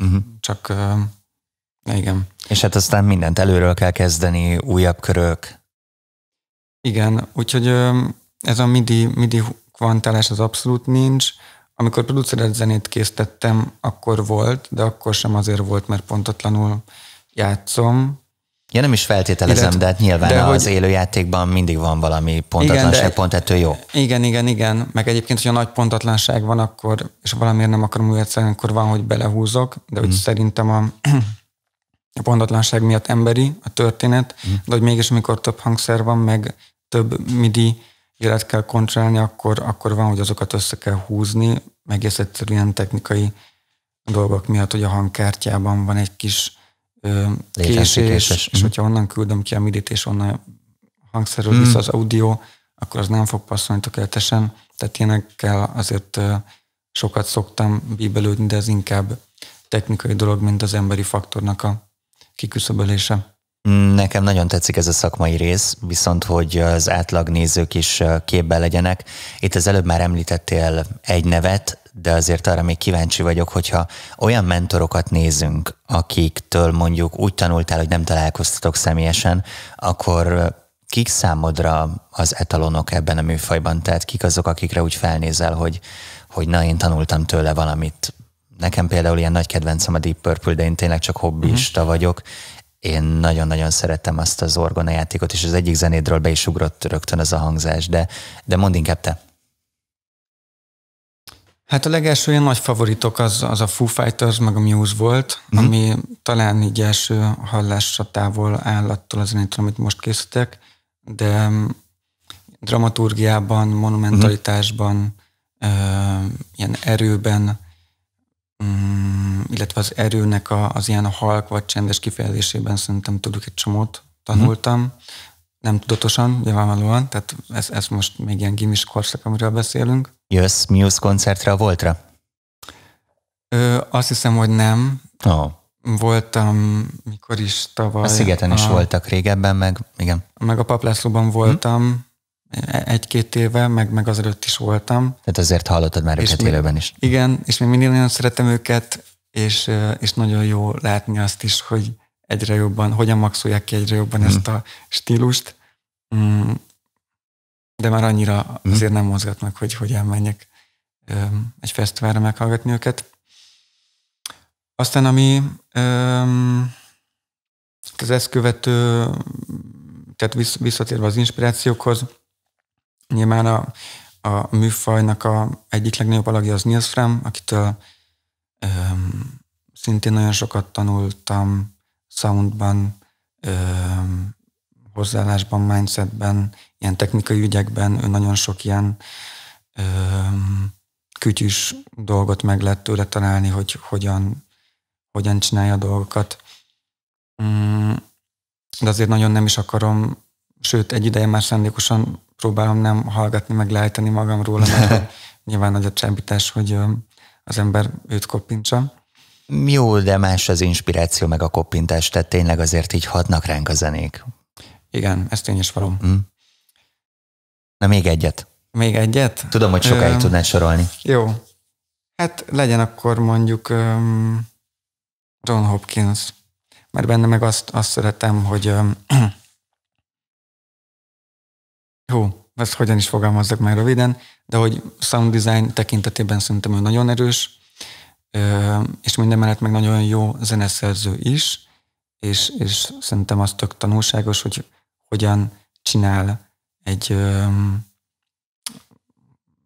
igen. És hát aztán mindent előről kell kezdeni, újabb körök. Igen, úgyhogy ez a MIDI kvantálás az abszolút nincs. Amikor producerelt zenét készítettem, akkor volt, de akkor sem azért volt, mert pontatlanul játszom. Ja, nem is feltételezem, de hát nyilván az élőjátékban mindig van valami pontatlanság, pont ettől jó. Igen. Meg egyébként, hogyha nagy pontatlanság van, akkor, és valamiért nem akarom újat szerint, akkor van, hogy belehúzok, de hogy szerintem a pontatlanság miatt emberi a történet, de hogy mégis amikor több hangszer van, meg több MIDI jelet kell kontrollálni, akkor van, hogy azokat össze kell húzni, meg egész egyszerűen technikai dolgok miatt, hogy a hangkártyában van egy kis késés, és hogyha onnan küldöm ki a MIDI-t, és onnan hangszerről vissza az audio, akkor az nem fog passzolni tökéletesen. Tehát ilyenekkel azért sokat szoktam bíbelődni, de ez inkább technikai dolog, mint az emberi faktornak a kiküszöbölése. Nekem nagyon tetszik ez a szakmai rész, viszont hogy az átlag nézők is képben legyenek. Itt az előbb már említettél egy nevet, de azért arra még kíváncsi vagyok, hogyha olyan mentorokat nézünk, akiktől mondjuk úgy tanultál, hogy nem találkoztatok személyesen, akkor kik számodra az etalonok ebben a műfajban? Tehát kik azok, akikre úgy felnézel, hogy na, én tanultam tőle valamit. Nekem például ilyen nagy kedvencem a Deep Purple, de én tényleg csak hobbista vagyok. Én nagyon-nagyon szerettem azt az orgonajátékot, és az egyik zenédről be is ugrott rögtön az a hangzás, de mondd inkább te. Hát a legelső ilyen nagy favoritok az a Foo Fighters, meg a Muse volt, ami talán így első hallásra távol áll attól a zenétől, amit most készítek, de dramaturgiában, monumentalitásban, ilyen erőben, illetve az erőnek az ilyen halk vagy csendes kifejezésében szerintem tudok egy csomót tanultam. Nem tudatosan, nyilvánvalóan, tehát ez most még ilyen gimis korszak, amiről beszélünk. Jössz Muse koncertre a Voltra? Azt hiszem, hogy nem. Voltam, mikor is tavaly. A Szigeten is voltak régebben, meg igen. Meg a Paplászlóban voltam 1-2 éve, meg azelőtt is voltam. Tehát azért hallottad már őket élőben is. Igen, és még mindig nagyon szeretem őket, és nagyon jó látni azt is, hogy egyre jobban, hogyan maxolják ki egyre jobban ezt a stílust, de már annyira azért nem mozgat meg, hogy elmenjek egy fesztiválra meghallgatni őket. Aztán ami az ezt követő, tehát visszatérve az inspirációkhoz, nyilván a műfajnak egyik legnagyobb alakja az Nils Fram, akitől szintén nagyon sokat tanultam soundban, hozzáállásban, mindsetben, ilyen technikai ügyekben, ő nagyon sok ilyen kütyűs dolgot meg lehet tőle találni, hogy hogyan csinálja a dolgokat. De azért nagyon nem is akarom, sőt, egy ideje már szándékosan próbálom nem hallgatni, meg lejteni magam róla, mert nyilván nagy a csábítás, hogy az ember őt koppintsa. Jó, de más az inspiráció, meg a koppintás, tehát tényleg azért így hatnak ránk a zenék. Igen, ezt én is valom. Na még egyet. Még egyet? Tudom, hogy sokáig tudnád sorolni. Jó. Hát legyen akkor mondjuk Ron Hopkins, mert benne meg azt szeretem, hogy ezt hogyan is fogalmazzak már röviden, de hogy sound design tekintetében szerintem ő nagyon erős, és minden mellett meg nagyon jó zeneszerző is, és szerintem az tök tanulságos, hogy hogyan csinál egy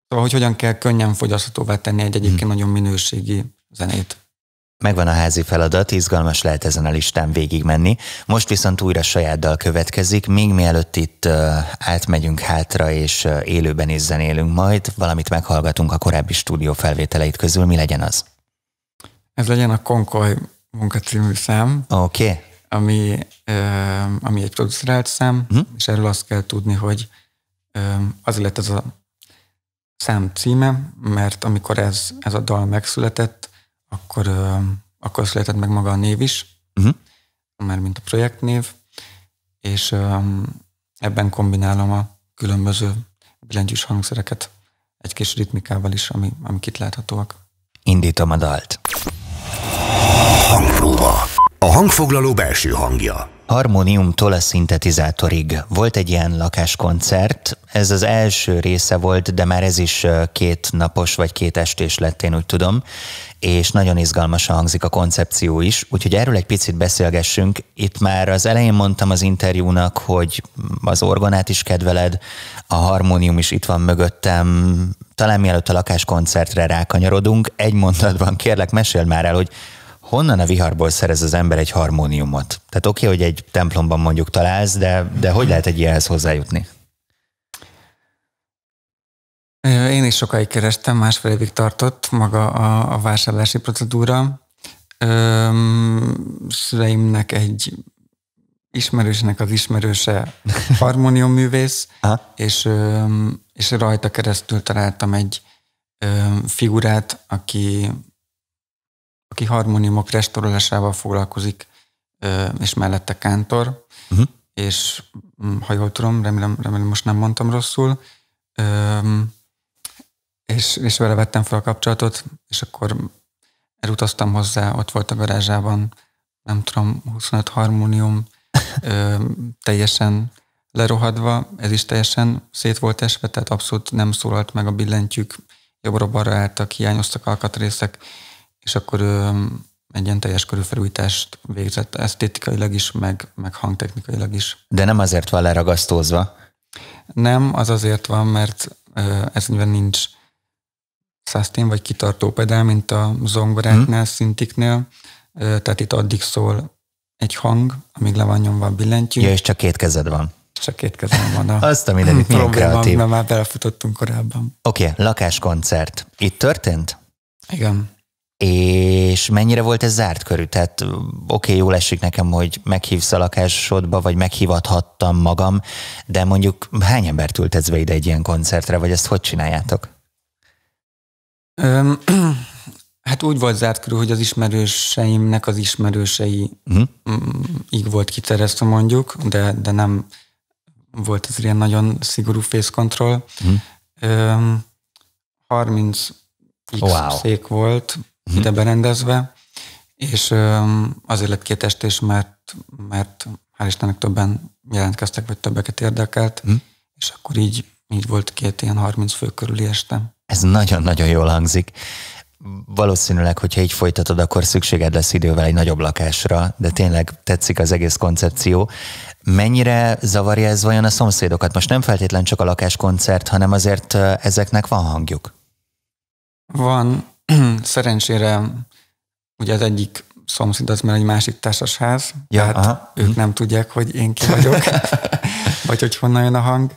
Szóval, hogy hogyan kell könnyen fogyaszthatóvá tenni egy egyébként nagyon minőségi zenét. Megvan a házi feladat, izgalmas lehet ezen a listán végigmenni. Most viszont újra saját dal következik, még mielőtt itt átmegyünk hátra és élőben is zenélünk majd, valamit meghallgatunk a korábbi stúdió felvételeit közül, mi legyen az? Ez legyen a Konkoly munkacímű szám, Oké. ami egy producerált szám, és erről azt kell tudni, hogy azért lett ez a szám címe, mert amikor ez a dal megszületett, akkor született meg maga a név is, már mint a projektnév, és ebben kombinálom a különböző billentyűs hangszereket egy kis ritmikával is, amik itt láthatóak. Indítom a dalt. Hangpróba. A hangfoglaló belső hangja. Harmóniumtól a szintetizátorig. Volt egy ilyen lakáskoncert, ez az első része volt, de már ez is 2 napos vagy 2 estés lett, én úgy tudom, és nagyon izgalmasan hangzik a koncepció is, úgyhogy erről egy picit beszélgessünk. Itt már az elején mondtam az interjúnak, hogy az orgonát is kedveled, a harmónium is itt van mögöttem, talán mielőtt a lakáskoncertre rákanyarodunk, egy mondatban kérlek, meséld már el, hogy honnan a viharból szerez az ember egy harmóniumot? Tehát oké, hogy egy templomban mondjuk találsz, de hogy lehet egy ilyenhez hozzájutni? Én is sokáig kerestem, 1,5 évig tartott maga a vásárlási procedúra. Szüleimnek egy ismerősnek az ismerőse harmóniumművész, és rajta keresztül találtam egy figurát, aki harmóniumok restaurálásával foglalkozik, és mellette kántor, és ha jól tudom, remélem most nem mondtam rosszul, és vele vettem fel a kapcsolatot, és akkor elutaztam hozzá, ott volt a garázsában, nem tudom, 25 harmónium, teljesen lerohadva, ez is teljesen szét volt esve, tehát abszolút nem szólalt meg a billentyűk, jobbra-balra álltak, hiányoztak alkatrészek, és akkor egy ilyen teljes körű felújítást végzett esztétikailag is, meg hangtechnikailag is. De nem azért van leragasztózva? Nem, az azért van, mert ez nyilván nincs sustain vagy kitartó pedál, mint a zongoráknál, szintiknél, tehát itt addig szól egy hang, amíg le van nyomva a billentyű. Ja, és csak 2 kezed van. Csak 2 kezem van. Azt a mindenit, milyen kreatív. Mert már belefutottunk korábban. Oké, lakáskoncert. Itt történt? Igen. És mennyire volt ez zárt körű? Tehát oké, jól esik nekem, hogy meghívsz a lakásodba, vagy meghívathattam magam, de mondjuk hány embert ültetsz be ide egy ilyen koncertre, vagy ezt hogy csináljátok? Hát úgy volt zárt körül, hogy az ismerőseimnek az ismerősei így volt kiterjesztve mondjuk, de nem volt ez ilyen nagyon szigorú face control. 30 szék volt ide berendezve, és azért lett 2 estés, mert hál' Istennek többen jelentkeztek, vagy többeket érdekelt, és akkor így volt 2 ilyen 30 fő körüli este. Ez nagyon-nagyon jól hangzik. Valószínűleg, hogyha így folytatod, akkor szükséged lesz idővel egy nagyobb lakásra, de tényleg tetszik az egész koncepció. Mennyire zavarja ez vajon a szomszédokat? Most nem feltétlen csak a lakáskoncert, hanem azért ezeknek van hangjuk. Van. Szerencsére ugye az egyik szomszéd az már egy másik társasház, tehát ők nem tudják, hogy én ki vagyok, vagy hogy honnan jön a hang.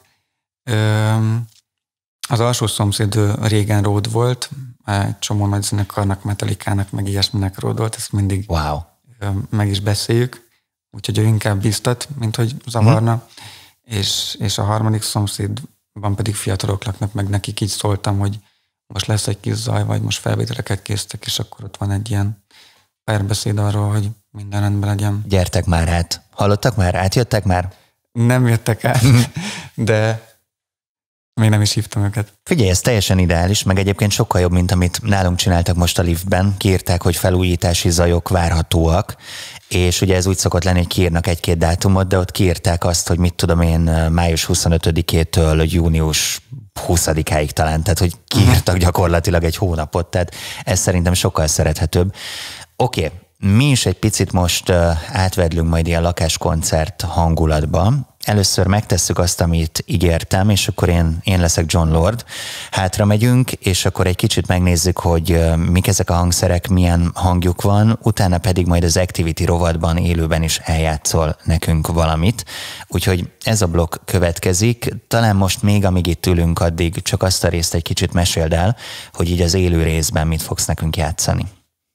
Az alsó szomszéd régen Ród volt, egy csomó nagy zenekarnak, Metallicának, meg ilyesminek ródolt, ezt mindig meg is beszéljük, úgyhogy ő inkább biztat, mint hogy zavarna, és a harmadik szomszédban pedig fiatalok laknak, meg nekik így szóltam, hogy most lesz egy kis zaj, vagy most felvételeket késztek, és akkor ott van egy ilyen párbeszéd arról, hogy minden rendben legyen. Gyertek már át. Hallottak már? Átjöttek már? Nem jöttek át, de még nem is hívtam őket. Figyelj, ez teljesen ideális, meg egyébként sokkal jobb, mint amit nálunk csináltak most a liftben. Kiírták, hogy felújítási zajok várhatóak, és ugye ez úgy szokott lenni, hogy kiírnak 1-2 dátumot, de ott kiírták azt, hogy mit tudom én, május 25-től június 20-áig talán, tehát hogy kiírtak gyakorlatilag egy hónapot, tehát ez szerintem sokkal szerethetőbb. Oké, mi is egy picit most átvedlünk majd ilyen lakáskoncert hangulatba, először megtesszük azt, amit ígértem, és akkor én leszek Jon Lord. Hátra megyünk, és akkor egy kicsit megnézzük, hogy mik ezek a hangszerek, milyen hangjuk van, utána pedig majd az Activity rovatban élőben is eljátszol nekünk valamit. Úgyhogy ez a blokk következik. Talán most még, amíg itt ülünk, addig csak azt a részt egy kicsit meséld el, hogy így az élő részben mit fogsz nekünk játszani.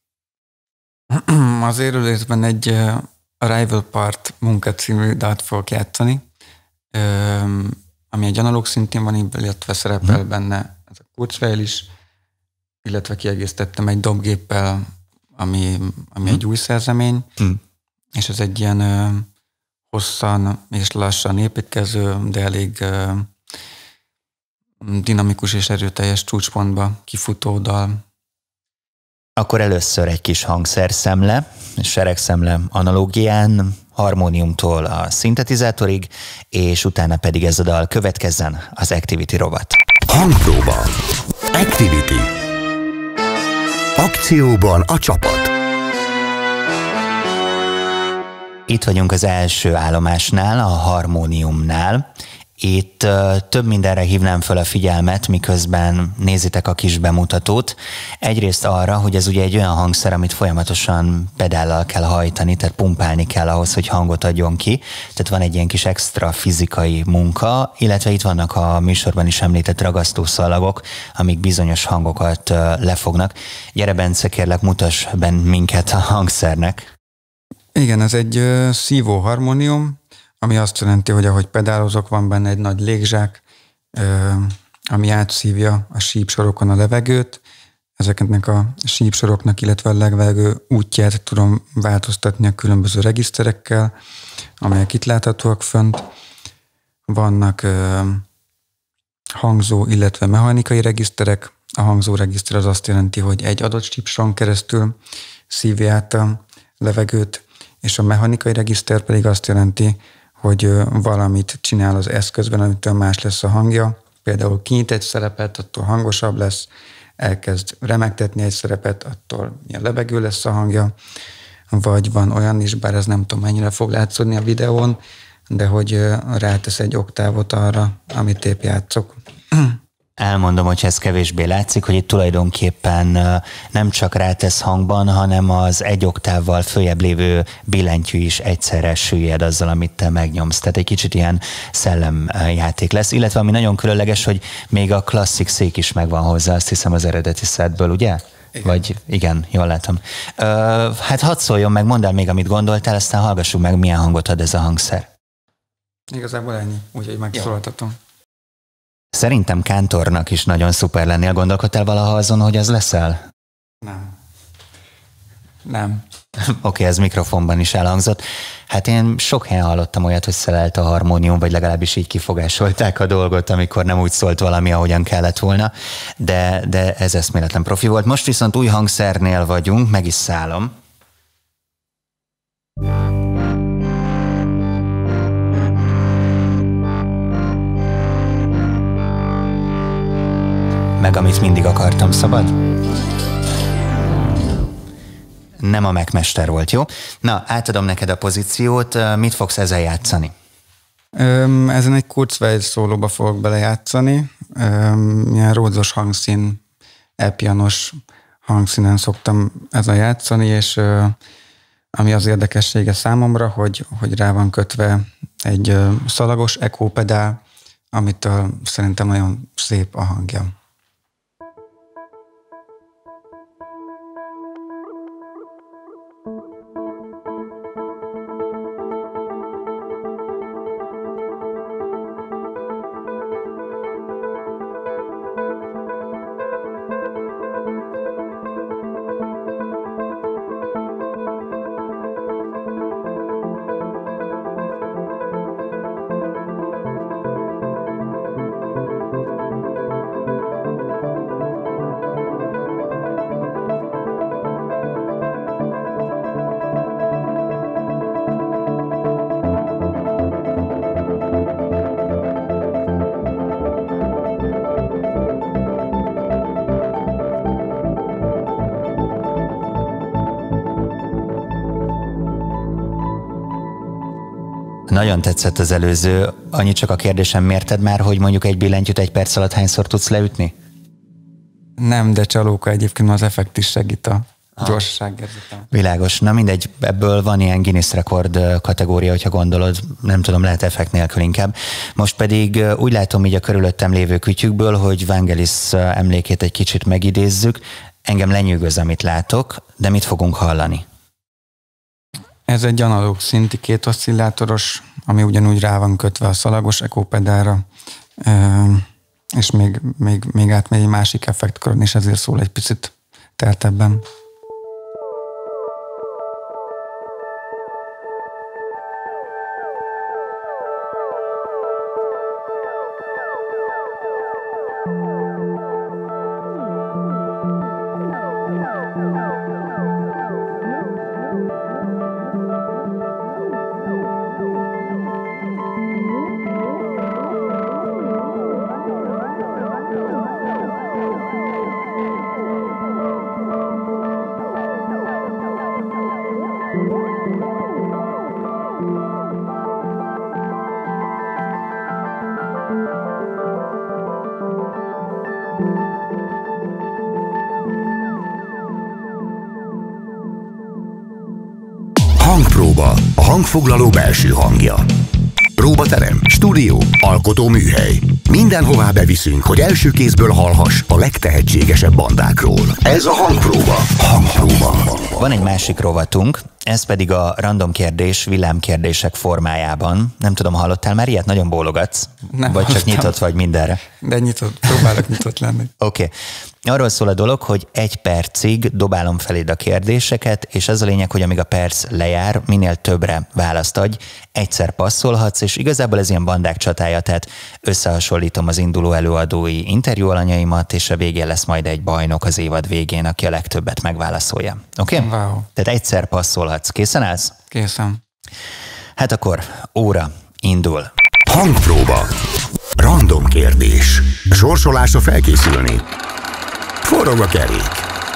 Az élő részben egy Arrival Part munka című dalt fogok játszani, ami egy analóg szintén van, illetve szerepel benne ez a Kurzweil is, illetve kiegészítettem egy dobgéppel, ami egy új szerzemény, és ez egy ilyen hosszan és lassan építkező, de elég dinamikus és erőteljes csúcspontba kifutó dal. Akkor először egy kis hangszerszemle, seregszemle analógián, harmóniumtól a szintetizátorig, és utána pedig ez a dal következzen, az Activity rovat. Hangpróba. Activity. Akcióban a csapat. Itt vagyunk az első állomásnál, a harmóniumnál. Itt több mindenre hívnám föl a figyelmet, miközben nézitek a kis bemutatót. Egyrészt arra, hogy ez ugye egy olyan hangszer, amit folyamatosan pedállal kell hajtani, tehát pumpálni kell ahhoz, hogy hangot adjon ki. Tehát van egy ilyen kis extra fizikai munka, illetve itt vannak a műsorban is említett ragasztószalagok, amik bizonyos hangokat lefognak. Gyere, Bence, kérlek, mutass minket a hangszernek. Igen, ez egy szívó harmónium, ami azt jelenti, hogy ahogy pedálozok, van benne egy nagy légzsák, ami átszívja a sípsorokon a levegőt. Ezeknek a sípsoroknak, illetve a levegő útját tudom változtatni a különböző regiszterekkel, amelyek itt láthatóak fönt. Vannak hangzó, illetve mechanikai regiszterek. A hangzó regiszter az azt jelenti, hogy egy adott sípsoron keresztül szívja át a levegőt, és a mechanikai regiszter pedig azt jelenti, hogy valamit csinál az eszközben, amitől más lesz a hangja. Például kinyit egy szerepet, attól hangosabb lesz, elkezd remegtetni egy szerepet, attól milyen lebegő lesz a hangja. Vagy van olyan is, bár ez nem tudom mennyire fog látszódni a videón, de hogy rátesz egy oktávot arra, amit épp játszok. Elmondom, hogy ez kevésbé látszik, hogy itt tulajdonképpen nem csak rátesz hangban, hanem az egy oktávval följebb lévő billentyű is egyszerre süllyed azzal, amit te megnyomsz. Tehát egy kicsit ilyen szellemjáték lesz, illetve ami nagyon különleges, hogy még a klasszik szék is megvan hozzá, azt hiszem az eredeti setből, ugye? Igen. Vagy igen, jól látom. Hát hadd szóljon meg, mondd el még, amit gondoltál, aztán hallgassuk meg, milyen hangot ad ez a hangszer. Igazából ennyi, úgyhogy megszólaltatom. Szerintem kántornak is nagyon szuper lennél. Gondolkodtál valaha azon, hogy az leszel? Nem. Oké, ez mikrofonban is elhangzott. Hát én sok helyen hallottam olyat, hogy szelelt a harmónium, vagy legalábbis így kifogásolták a dolgot, amikor nem úgy szólt valami, ahogyan kellett volna, de ez eszméletlen profi volt. Most viszont új hangszernél vagyunk, meg is szállom. Meg amit mindig akartam, szabad? Nem a megmester volt, jó? Na, átadom neked a pozíciót, mit fogsz ezzel játszani? Ezen egy Kurzweil szólóba fogok belejátszani. Ilyen rózsos hangszín, e-pianos hangszínen szoktam ezzel játszani, és ami az érdekessége számomra, hogy rá van kötve egy szalagos echo pedál, amitől szerintem nagyon szép a hangja. Nagyon tetszett az előző. Annyi csak a kérdésem, mérted már, hogy mondjuk egy billentyűt 1 perc alatt hányszor tudsz leütni? Nem, de csalóka egyébként az effekt is segít a gyorsaságérzetem. Világos. Na mindegy, ebből van ilyen Guinness rekord kategória, hogyha gondolod, nem tudom, lehet effekt nélkül inkább. Most pedig úgy látom így a körülöttem lévő kütyükből, hogy Vangelis emlékét egy kicsit megidézzük. Engem lenyűgöz, amit látok, de mit fogunk hallani? Ez egy analóg szinti 2 oszcillátoros, ami ugyanúgy rá van kötve a szalagos ekópedálra, és még átmegy egy másik effektkörön, és ezért szól egy picit teltebben. Hangpróba, a hangfoglaló belső hangja. Próbaterem, stúdió, alkotó műhely. Mindenhová beviszünk, hogy első kézből hallhass a legtehetségesebb bandákról. Ez a Hangpróba. Hangpróba. Van egy másik rovatunk, ez pedig a random kérdés villámkérdések formájában. Nem tudom, hallottál már ilyet? Nagyon bólogatsz? Nem vagy csak hallottam. nyitott vagy mindenre? De próbálok nyitott lenni. Oké. Arról szól a dolog, hogy 1 percig dobálom feléd a kérdéseket, és ez a lényeg, hogy amíg a perc lejár, minél többre választ adj, egyszer passzolhatsz, és igazából ez ilyen bandák csatája, tehát összehasonlítom az induló előadói interjú alanyaimat, és a végén lesz majd egy bajnok az évad végén, aki a legtöbbet megválaszolja. Oké? Wow. Tehát egyszer passzolhatsz. Készen állsz? Készen. Hát akkor óra indul. Hangpróba. Random kérdés. Sorsolásra felkészülni. Forog a kerék.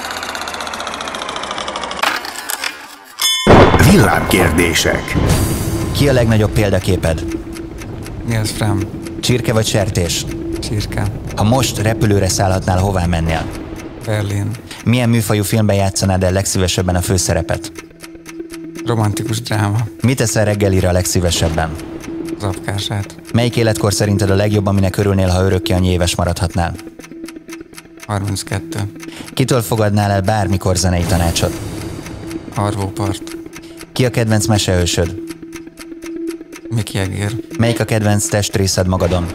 Villámkérdések. Ki a legnagyobb példaképed? Nils Fram. Csirke vagy sertés? Csirke. Ha most repülőre szállhatnál, hová mennél? Berlin. Milyen műfajú filmben játszanád el legszívesebben a főszerepet? Romantikus dráma. Mit eszel reggelire a legszívesebben? Az apkását. Melyik életkor szerinted a legjobb, aminek örülnél, ha örökké annyi éves maradhatnál? 32. Kitől fogadnál el bármikor zenei tanácsot? Arvópart. Ki a kedvenc mesehősöd? Mick Jagger. Melyik a kedvenc testrészed magadon?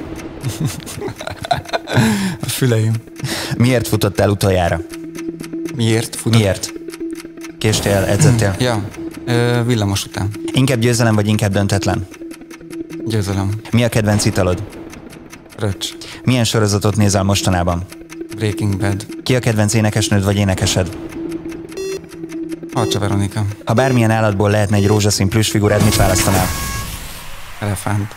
A füleim. Miért futottál utoljára? Miért? Miért? Késtél, edzettél? Ja, villamos után. Inkább győzelem vagy inkább döntetlen? Győzelem. Mi a kedvenc italod? Röcs. Milyen sorozatot nézel mostanában? Breaking Bad. Ki a kedvenc énekesnőd vagy énekesed? Harcsa Veronika. Ha bármilyen állatból lehetne egy rózsaszín plüssfigurád, mit választanál? Elefánt.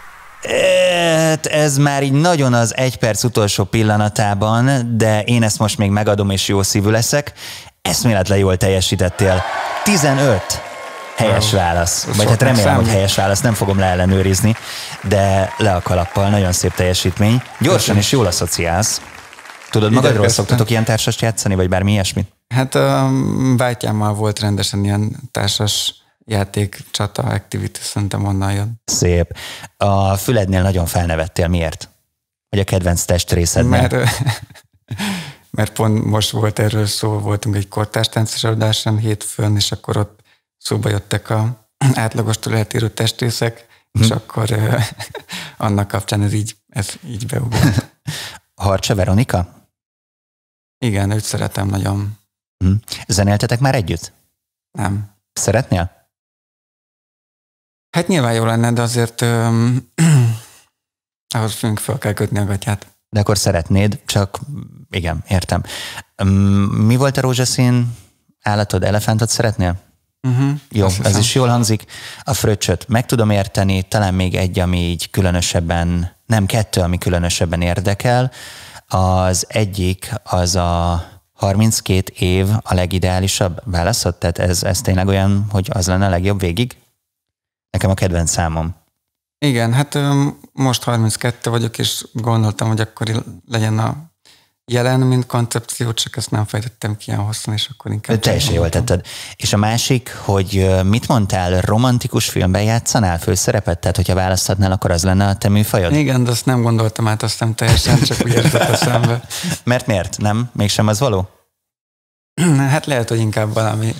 Ez már így nagyon az 1 perc utolsó pillanatában, de én ezt most még megadom, és jó szívű leszek. Eszméletlen jól teljesítettél. 15 helyes válasz. Vagy hát remélem, hogy helyes válasz, nem fogom leellenőrizni, de le a kalappal, nagyon szép teljesítmény. Gyorsan és jól asszociálsz. Tudod, magadról szoktatok ilyen társast játszani, vagy bármi ilyesmit? Hát bátyámmal volt rendesen ilyen társas játék, csata, activity, szerintem onnan jön. Szép. A fülednél nagyon felnevettél. Miért? Hogy a kedvenc testrészednél? Mert pont most volt erről szó, voltunk egy kortárs táncos előadáson hétfőn, és akkor ott szóba jöttek a átlagostól eltérő testrészek, és akkor annak kapcsán ez így beugrott. Harcsa Veronika? Igen, őt szeretem nagyon. Zenéltetek már együtt? Nem. Szeretnél? Hát nyilván jó lenne, de azért ahhoz fel kell kötni a gatyát. De akkor szeretnéd, csak igen, értem. Mi volt a rózsaszín állatod? Elefántot szeretnél? Jó, ez is jól hangzik. A fröccsöt meg tudom érteni, talán még egy, ami így különösebben, nem 2, ami különösebben érdekel. Az egyik, az a 32 év a legideálisabb válaszod? Tehát ez tényleg olyan, hogy az lenne a legjobb végig? Nekem a kedvenc számom. Igen, hát most 32 vagyok, és gondoltam, hogy akkor legyen a jelen, mint koncepció, csak ezt nem fejtettem ki ilyen hosszan, és akkor inkább... Teljesen jól tetted. És a másik, hogy mit mondtál, romantikus filmben játszanál főszerepet? Tehát, hogyha választhatnál, akkor az lenne a te műfajod? Igen, de azt nem gondoltam át, aztán teljesen csak úgy jutott eszembe. Mert miért? Nem? Mégsem az való? Hát lehet, hogy inkább valami...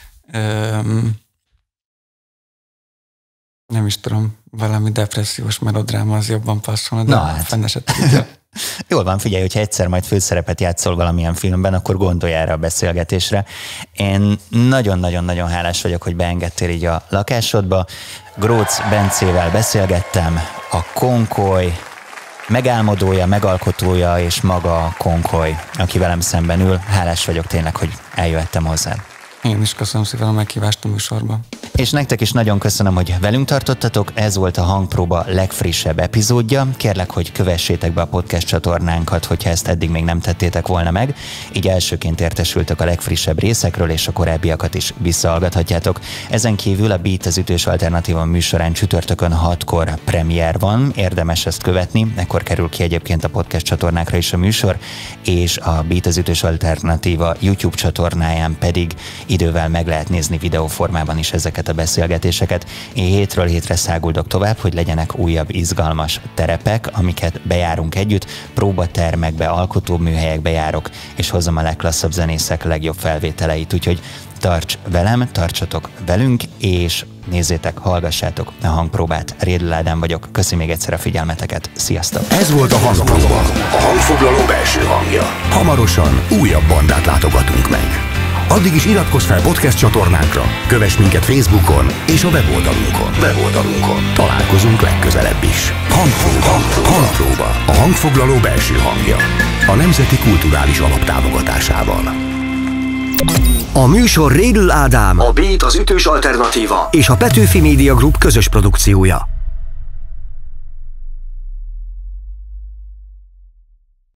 nem is tudom, valami depressziós melodráma az jobban passzolna, de fenn se tudja. Jól van, figyelj, hogyha egyszer majd főszerepet játszol valamilyen filmben, akkor gondolj erre a beszélgetésre. Én nagyon-nagyon-nagyon hálás vagyok, hogy beengedtél így a lakásodba. Grócz Bencével beszélgettem, a Konkoly megálmodója, megalkotója és maga a Konkoly, aki velem szemben ül. Hálás vagyok tényleg, hogy eljöttem hozzád. Én is köszönöm szépen a meghívást a műsorba. És nektek is nagyon köszönöm, hogy velünk tartottatok. Ez volt a Hangpróba legfrissebb epizódja. Kérlek, hogy kövessétek be a podcast csatornánkat, hogyha ezt eddig még nem tettétek volna meg. Így elsőként értesültök a legfrissebb részekről, és a korábbiakat is visszahallgathatjátok. Ezen kívül a Beat az ütős alternatíva műsorán csütörtökön 6-kor premier van. Érdemes ezt követni, ekkor kerül ki egyébként a podcast csatornákra is a műsor, és a Beat az ütős alternatíva YouTube csatornáján pedig idővel meg lehet nézni videóformában is ezeket a beszélgetéseket. Én hétről hétre száguldok tovább, hogy legyenek újabb izgalmas terepek, amiket bejárunk együtt, próbatermekbe, alkotóműhelyekbe járok, és hozom a legklasszabb zenészek legjobb felvételeit, úgyhogy tarts velem, tartsatok velünk, és nézzétek, hallgassátok a Hangpróbát. Rédl Ádám vagyok, köszi még egyszer a figyelmeteket, sziasztok! Ez volt a Hangpróba, a hangfoglaló belső hangja. Hamarosan újabb bandát látogatunk meg. Addig is iratkozz fel podcast csatornánkra, kövess minket Facebookon és a weboldalunkon. Találkozunk legközelebb is. Hangpróba, a hangfoglaló belső hangja. A Nemzeti Kulturális Alap támogatásával. A műsor Rédl Ádám, a Beat az ütős alternatíva és a Petőfi Media Group közös produkciója.